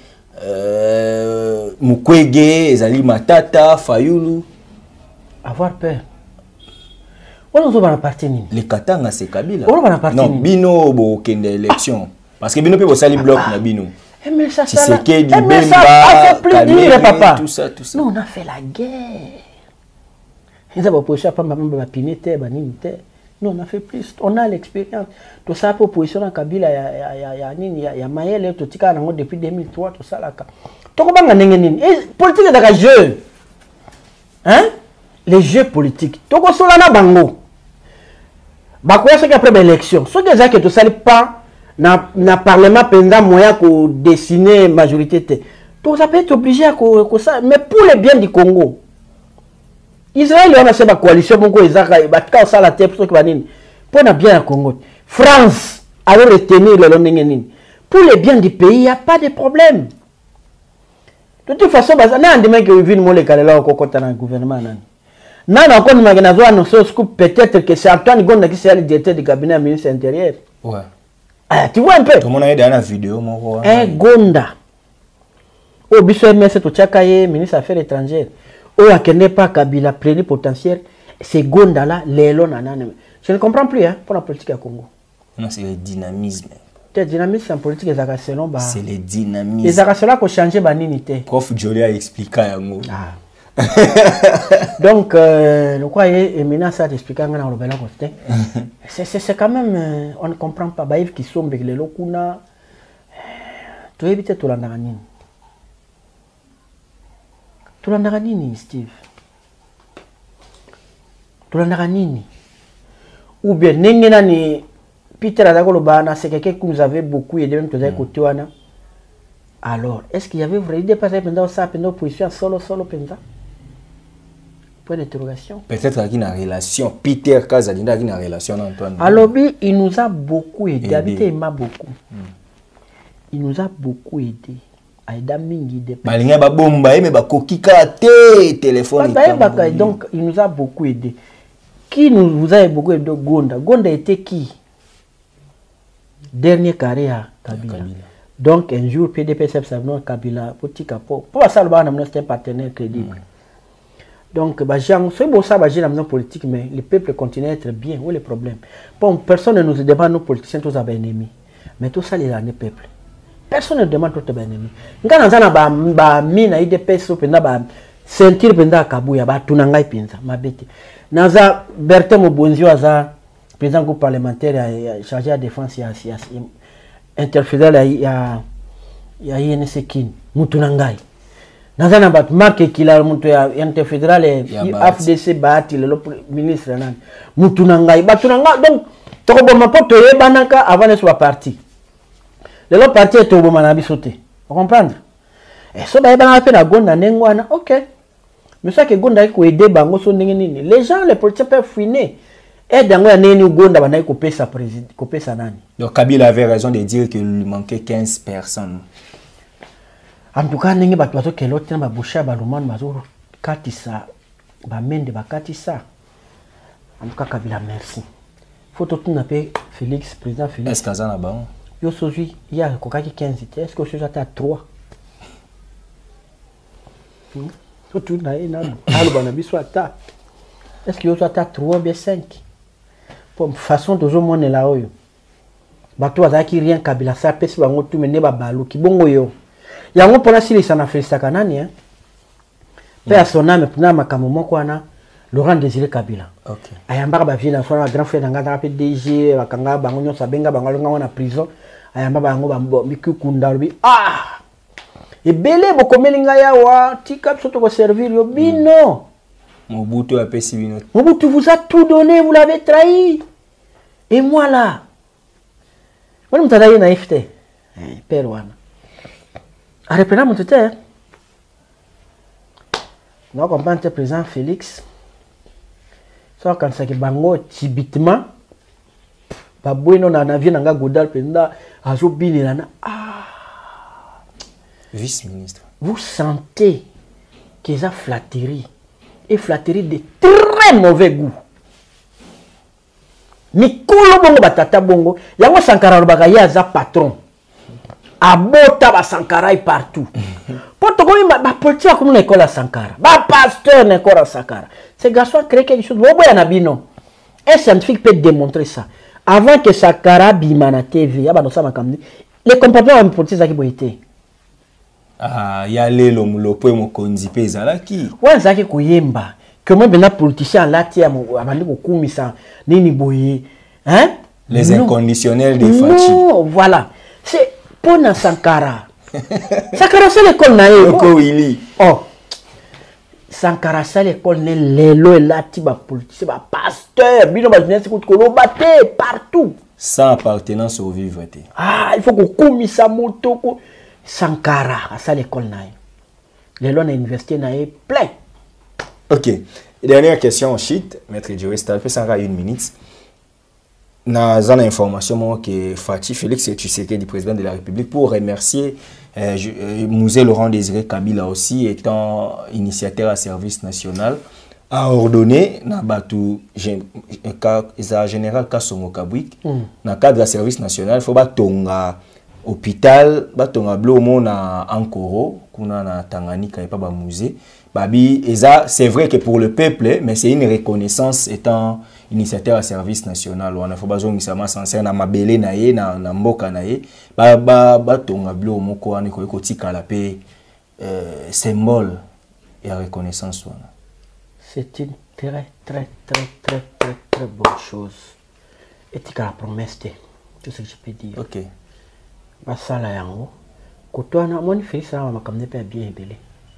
euh, Mukwege, ils allaient Matata, Fayoulou. Avoir peur. On va partir. Les Katanga, c'est Kabila. On va partir. Non, Bino, bon, qu'il y a élection. Parce que Bino peut aussi aller bloc na Bino. Mais ça, ça, ça, mais ça a fait plus dire, papa. Tout ça, tout ça. Non, on a fait la guerre. Ils ont opposition pas même ba pinete ba ninte. Nous on a fait plus, on a l'expérience. Tout ça pour opposition en Kabila ya ya ya nini ya ya Mayele tout tika nango depuis deux mille trois tout ça là. Toko banga ndenge nini. Politique de jeu. Hein? Les jeux politiques. Toko sola na bango. Ba quoi ce qu'après l'élection. Ce que ça que tout ça pas na na parlement pendant moyen ko dessiner majorité te. Tout ça peut être obligé à ko ça mais pour le bien du Congo. Israël on a fait la coalition beaucoup Isaac batka ça la tête pour que banini pour na bien à Congo. France avait retenu le londingenine. Pour le bien du pays, il n'y a pas de problème. De toute façon, il y a un demain qui vient de le Kalela au Kokota dans le gouvernement. Non, encore une fois, peut-être que c'est Antoine Gonda qui est le directeur du cabinet ministre intérieur. Ouais. Ah, tu vois un peu. Tout le monde a dans la vidéo, mon roi. Un Gonda. Au biso M S Tochakaye, ministre des Affaires étrangères. Au Akende pas Kabila, plénipotentiaire. C'est Gonda là, l'élo nanane. Je ne comprends plus hein, pour la politique à Congo. Non, c'est le dynamisme. Le dynamisme en politique, selon. C'est le dynamisme. Les Arasela qui ont changé la unité. Prof Jolie a expliqué. Ah. Donc, euh, le quoi est maintenant ça d'expliquer dans le bel côté. C'est quand même, euh, on ne comprend pas. Baïf qui sont avec les locuna. Tu veux éviter tout l'andaranine. Tout l'andaranine, Steve. Tout l'andaranine. Ou bien, n'engena ni Peter Adagolobana, c'est quelqu'un qui nous avait beaucoup aidé, même tous les côtés. Alors, est-ce qu'il y avait vraiment des passages pendant ça, pendant position solo, solo, pendant? Point d'interrogation. Peut-être qu'il y a une relation. Peter Kazadina qui a une relation Antoine. Alors, il nous a beaucoup aidé. Habité, il m'a beaucoup. Mm. Il nous a beaucoup aidé. Aïda Mingi de Balinga ba bomba mais ba kokika te téléphone. Donc, il nous a beaucoup aidé. Qui nous vous a beaucoup aidé? Gonda. Gonda était qui? Dernier carré à Kabila. Kabila. Donc, un jour, P D P S F Kabila, petit capot. Pour ça, le bar c'est un partenaire crédible. Mm. Donc, c'est beau ça, j'ai la politique, mais le peuple continue à être bien. Où est le problème? Bon, personne ne nous demande, nos politiciens, tous des ennemis. Mais tout ça, les années peuple. Personne ne demande tous des ennemis. Quand on a mis na I D P S, on a sentir penda Kabouya, ba tunangai pinza, ma bête. Naza Berthe Mobonzio, aza président groupe parlementaire chargé de la défense, interfédéral, il y a I N S Kin, Mutunangai. Naza na bat marque qu'il a monté interfédéral et F D C Bahati, le ministre nan. Mutunangai, batunanga donc tokobo mapoto yebanaka avant de soit parti. Le lot parti est au moment de sauter. Vous comprenez? Et ça va être fait la gonda nengwana. OK. Mais ça que gonda ko aider bango so nini. Les gens les politiciens peuvent fouiner. Et dans la neni gonda bana ko pesa président, ko pesa nani. Donc Kabila avait raison de dire qu'il lui manquait quinze personnes. En tout cas, nengi bato bazo ke l'autre ba boucha ba lumana bazo katisa ba mende ba katisa. En tout cas Kabila merci. Faut tout nape Félix président Félix. Est-ce qu'azana ba? Yo soji il y a kokaki quinze. Est-ce que je suis à trois? Surtout na ina alba na biso ata. Est-ce que yo soit à trois ou bien cinq? Pour façon de zo mone la oyo. Bato azaki rien Kabila sa pesi bango tu mene ba balu ki bongo yo. Yango pona sili sana felisa kanani hein. Pe asona me pona makambo moko wana Laurent Désiré Kabila. Ok. Ayamba ba vie na so na grand frère na ngata pe D G bakanga bango nyo sabenga bango nga na prison. Ayamba bango ba mikukunda bi ah. Et belé bokomelinga yawa tika soto ko servir yo bino. Mobutu a pesi bino. Mobutu vous a tout donné, vous l'avez trahi. Et moi là. Moi me tada naïf te. Père wana. A reprenant mon tete. Non comprendre le président Félix. So quand ça que bango tibitement ba bueno na na vie na nga godal penda azo bini na ah vice-ministre. Vous sentez qu'ils ont flatterie et flatterie de très mauvais goût. Mikolo bongo batata bongo yango Sankara lobaka ya za patron. Abota ba Sankara partout. Poto komi ba politique comme l'école à Sankara. Ba pasteur l'école à Sankara. Ces garçons créent quelque chose. Bobo ya nabino. Un scientifique peut démontrer ça. Avant que Sankara bimana T V, ya ba no sama kamni. Les comportements en politique qui boité. Ah, ya lelo mulopo mo konzi pe ezalaki. Wa zaki kuyemba. Comment ben politicien là tia abandi ko kumisa nini boye. Hein? Les inconditionnels des Fachi. Non, voilà. C'est pour Sankara. Sankara c'est l'école naïe. Oh. Sankara c'est l'école naïe. L'élo est là, tu vas politicien, bah pasteur, bino bah bien c'est que l'on battait partout. Sans appartenance au vivre. Ah, il faut qu'on commise moto. Sankara, c'est l'école naïe. L'élo na université naïe plein. Ok. Dernière question, shit, maître Djoué, c'est un peu ça une minute. Dans une information que Fachi Félix Tshisekedi, du président de la République, pour remercier euh, euh, Mouzé Laurent Désiré Kabila aussi, étant initiateur à service national, a ordonné na batu général Kasongo Kabwik, dans le cadre de service national, il faut batonga hôpital, batonga blomo na Ankoro, kuna na Tanganyika et pas ba musée. Babi, c'est vrai que pour le peuple, mais c'est une reconnaissance étant initiateur à service national. On a fait besoin de ça, sincère na mabele na ye na na mboka na ye. Ba ba ba tonga blo moko ani ko ko tika la paix symbole et reconnaissance. C'est une très très très très très très bonne chose. Et tika la promesse de tout ce que je peux dire. Ok. Ba sala yango. Kotwana moni Félix na makamne pe bien belé.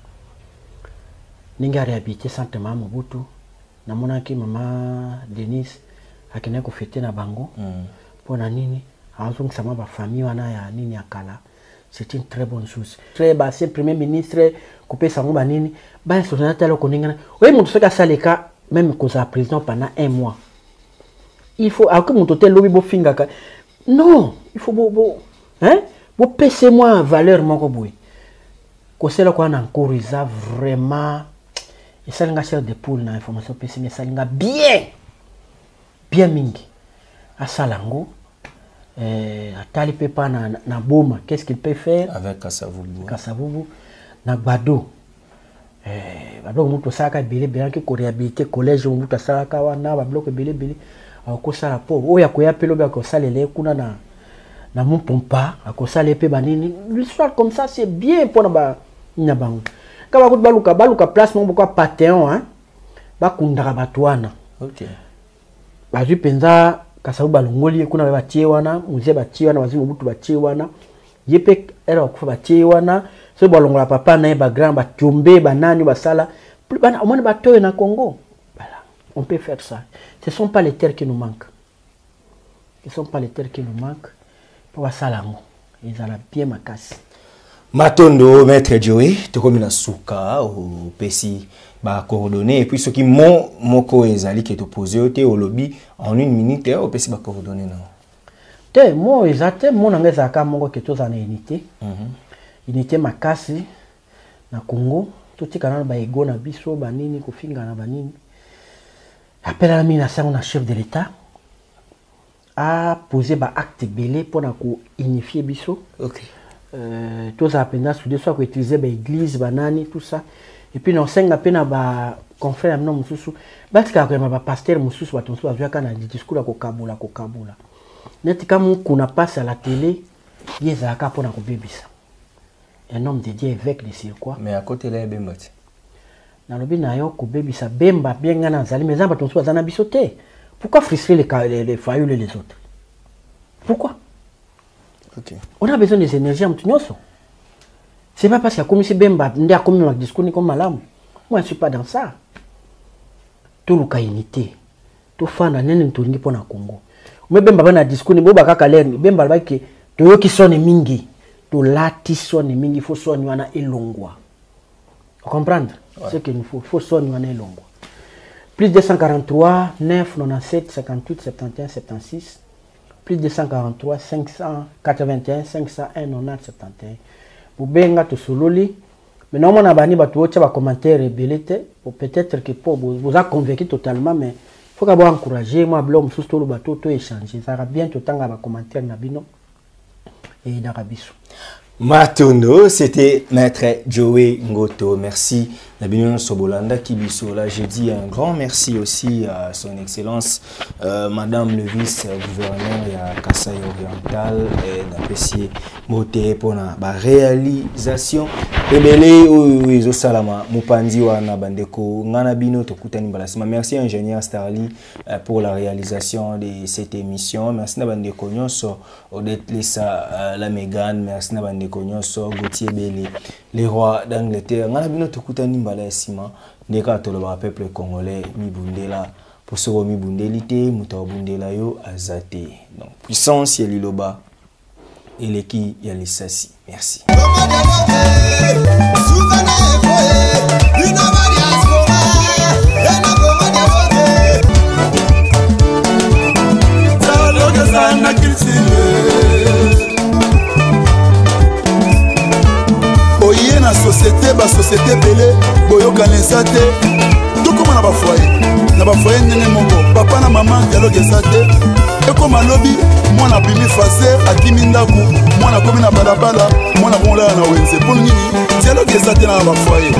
Ninga réhabilité centre Mama Mobutu na monaki mama Denise akina ko fêter na bango pour na nini azo nsama ba famille wana ya nini akala. C'est une très bonne chose. Très bas c'est premier ministre coupé sango ba nini ba sona telo ko ninga oui mutu seka saleka même ko za président pendant un mois. Il faut alors que mutu tel lobi bo finga ka non il faut bo bo hein bo pèse moi valeur moko boy ko sela ko na encourager vraiment. Et ça n'a pas de poule dans l'information pessimiste, ça n'a bien, bien mingi. À Salango, à Talipepa na na Boma, qu'est-ce qu'il peut faire? Avec Kassavubu. Kassavubu, na Bado. Eh, Bado mutu saka bile bien que ko réhabiliter collège mutu saka wana ba bloc bile bile. Ako sala po, oya ko ya pelo ba ko salele kuna na na mon pompa, ako sala pe banini. L'histoire comme ça c'est bien pour na ba nyabango. Quand on baluka baluka place mon beaucoup Panthéon hein ba kundaka batwana OK ba ju penza kasabu balongoli kuna ba tie wana muze ba tie wana wazimu butu ba tie wana yepe era ko ba tie wana so balongola papa na ba grand ba tombe ba nani ba sala bana omone ba toyo na Congo voilà on peut faire ça. Ce sont pas les terres qui nous manquent, ce sont pas les terres qui nous manquent pour ba salango ils ont bien makasi. Matondo, maître Djoué, tu comme la souka ou pesi ba coordonnées et puis ce qui mon moko ezali qui est opposé au lobby en une minute au pesi ba coordonnées non. Te mo ezate mo na ngeza ka mongo ke to za na unité. Mhm. Unité makasi na Congo, to tika na ba ego na biso ba nini ko finga na ba nini. Appel à mina sa na chef de l'état a posé ba acte belé pour na ko unifier biso. OK. Euh, tous à peine sous des soit qu'on utilisait l'église, banani, tout ça. Et puis, on s'est à peine à confrère, non, moussou. Parce qu'il y a un pasteur, moussou, soit on soit vu à un discours à Kokabula, Kokabula. N'est-ce pas qu'on a passé à la télé, il y a un cas pour un bébé. Un homme dédié avec les circuits. Mais à côté, là, il y a un nalobi na yo kobebisa bemba bien nga nazali mais nzambe tonso aza na biso te. Pourquoi frustrer les, les, les faillots et les autres? Pourquoi? Okay. On a besoin des énergies à Moutinyoso. C'est pas parce qu'il y a comme si Bemba, il y a comme un discours comme Malam. Moi, je ne suis pas dans ça. Tout le cas unité. Tout fan à n'en tourner pour le Congo. Mais Bemba va na discours ni boba kaka Bemba va que to qui sonne mingi, to lati sonne mingi, faut sonne wana elongwa. Vous comprenez? Ouais. C'est qu'il nous faut, faut sonne wana elongwa. Plus deux cent quarante-trois, neuf, quatre-vingt-dix-sept, cinquante-huit, soixante-onze, soixante-seize. Plus deux cent quarante-trois, cinq cent quatre-vingt-un, cinq cent un, quatre-vingt-dix, soixante-et un. Pour benga to sololi. Mais non, on a banni bateau, tu vas commenter rebellité. Peut-être que pour vous vous a convaincu totalement, mais il faut qu'à encourager moi, blom, sous le bateau, tout échanger. Ça va bien tout le temps à commenter Nabino et d'Arabiso. Matondo, c'était Maître Joey Ngoto. Merci Nabino Sobolanda Kibiso. Là, je dis un grand merci aussi à son excellence, euh, Madame le vice-gouverneur à Kasaï Oriental et d'apprécier Moté pour la réalisation. Rebele Ouizo Salama, Mupandi Wana Bandeko, Nganabino Tokutani Balasima. Merci ingénieur Starly pour la réalisation de cette émission. Merci Nabandeko Nyonso, Odette Lessa, la Mégane. Merci Nabandeko Nyonso, Gauthier Bélé, les rois d'Angleterre. Nganabino Tokutani Balasima, Neka Toloba peuple congolais, Mibundela, pour ce Mibundelité, Mutabundela yo Azate. Donc, puissance, Yeliloba. Et l'équipe Yalisasi. Merci. Oye na société, ba société belé, boyoka nesate. Tout comme na ba foyer, na ba foyer ndenge moko, papa na maman dialogue esate. Et comme à lobby, moi na bimi faser, akimi ndaku, moi na komi na balabala, moi na bonla na wenze. Pour nini, dialogue esate na ba foyer.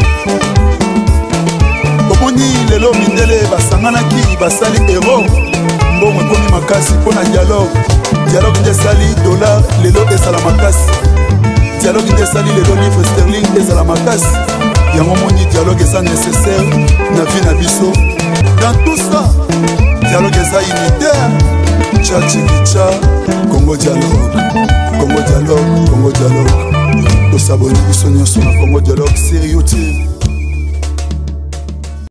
Omoni lelo mindele basanganaki basali héros. Mbongo komi makasi pour na dialogue. Dialogue de sali dollar, lelo esala makasi. Dialogue de sali lelo livre sterling esala makasi. Yango moni dialogue est nécessaire na vie na biso. Dans tout ça, dialogue est unitaire. Tcha tcha Congo dialogue, Congo dialogue, Congo dialogue. Nous s'abonner biso nyonso na Congo dialogue sérieux.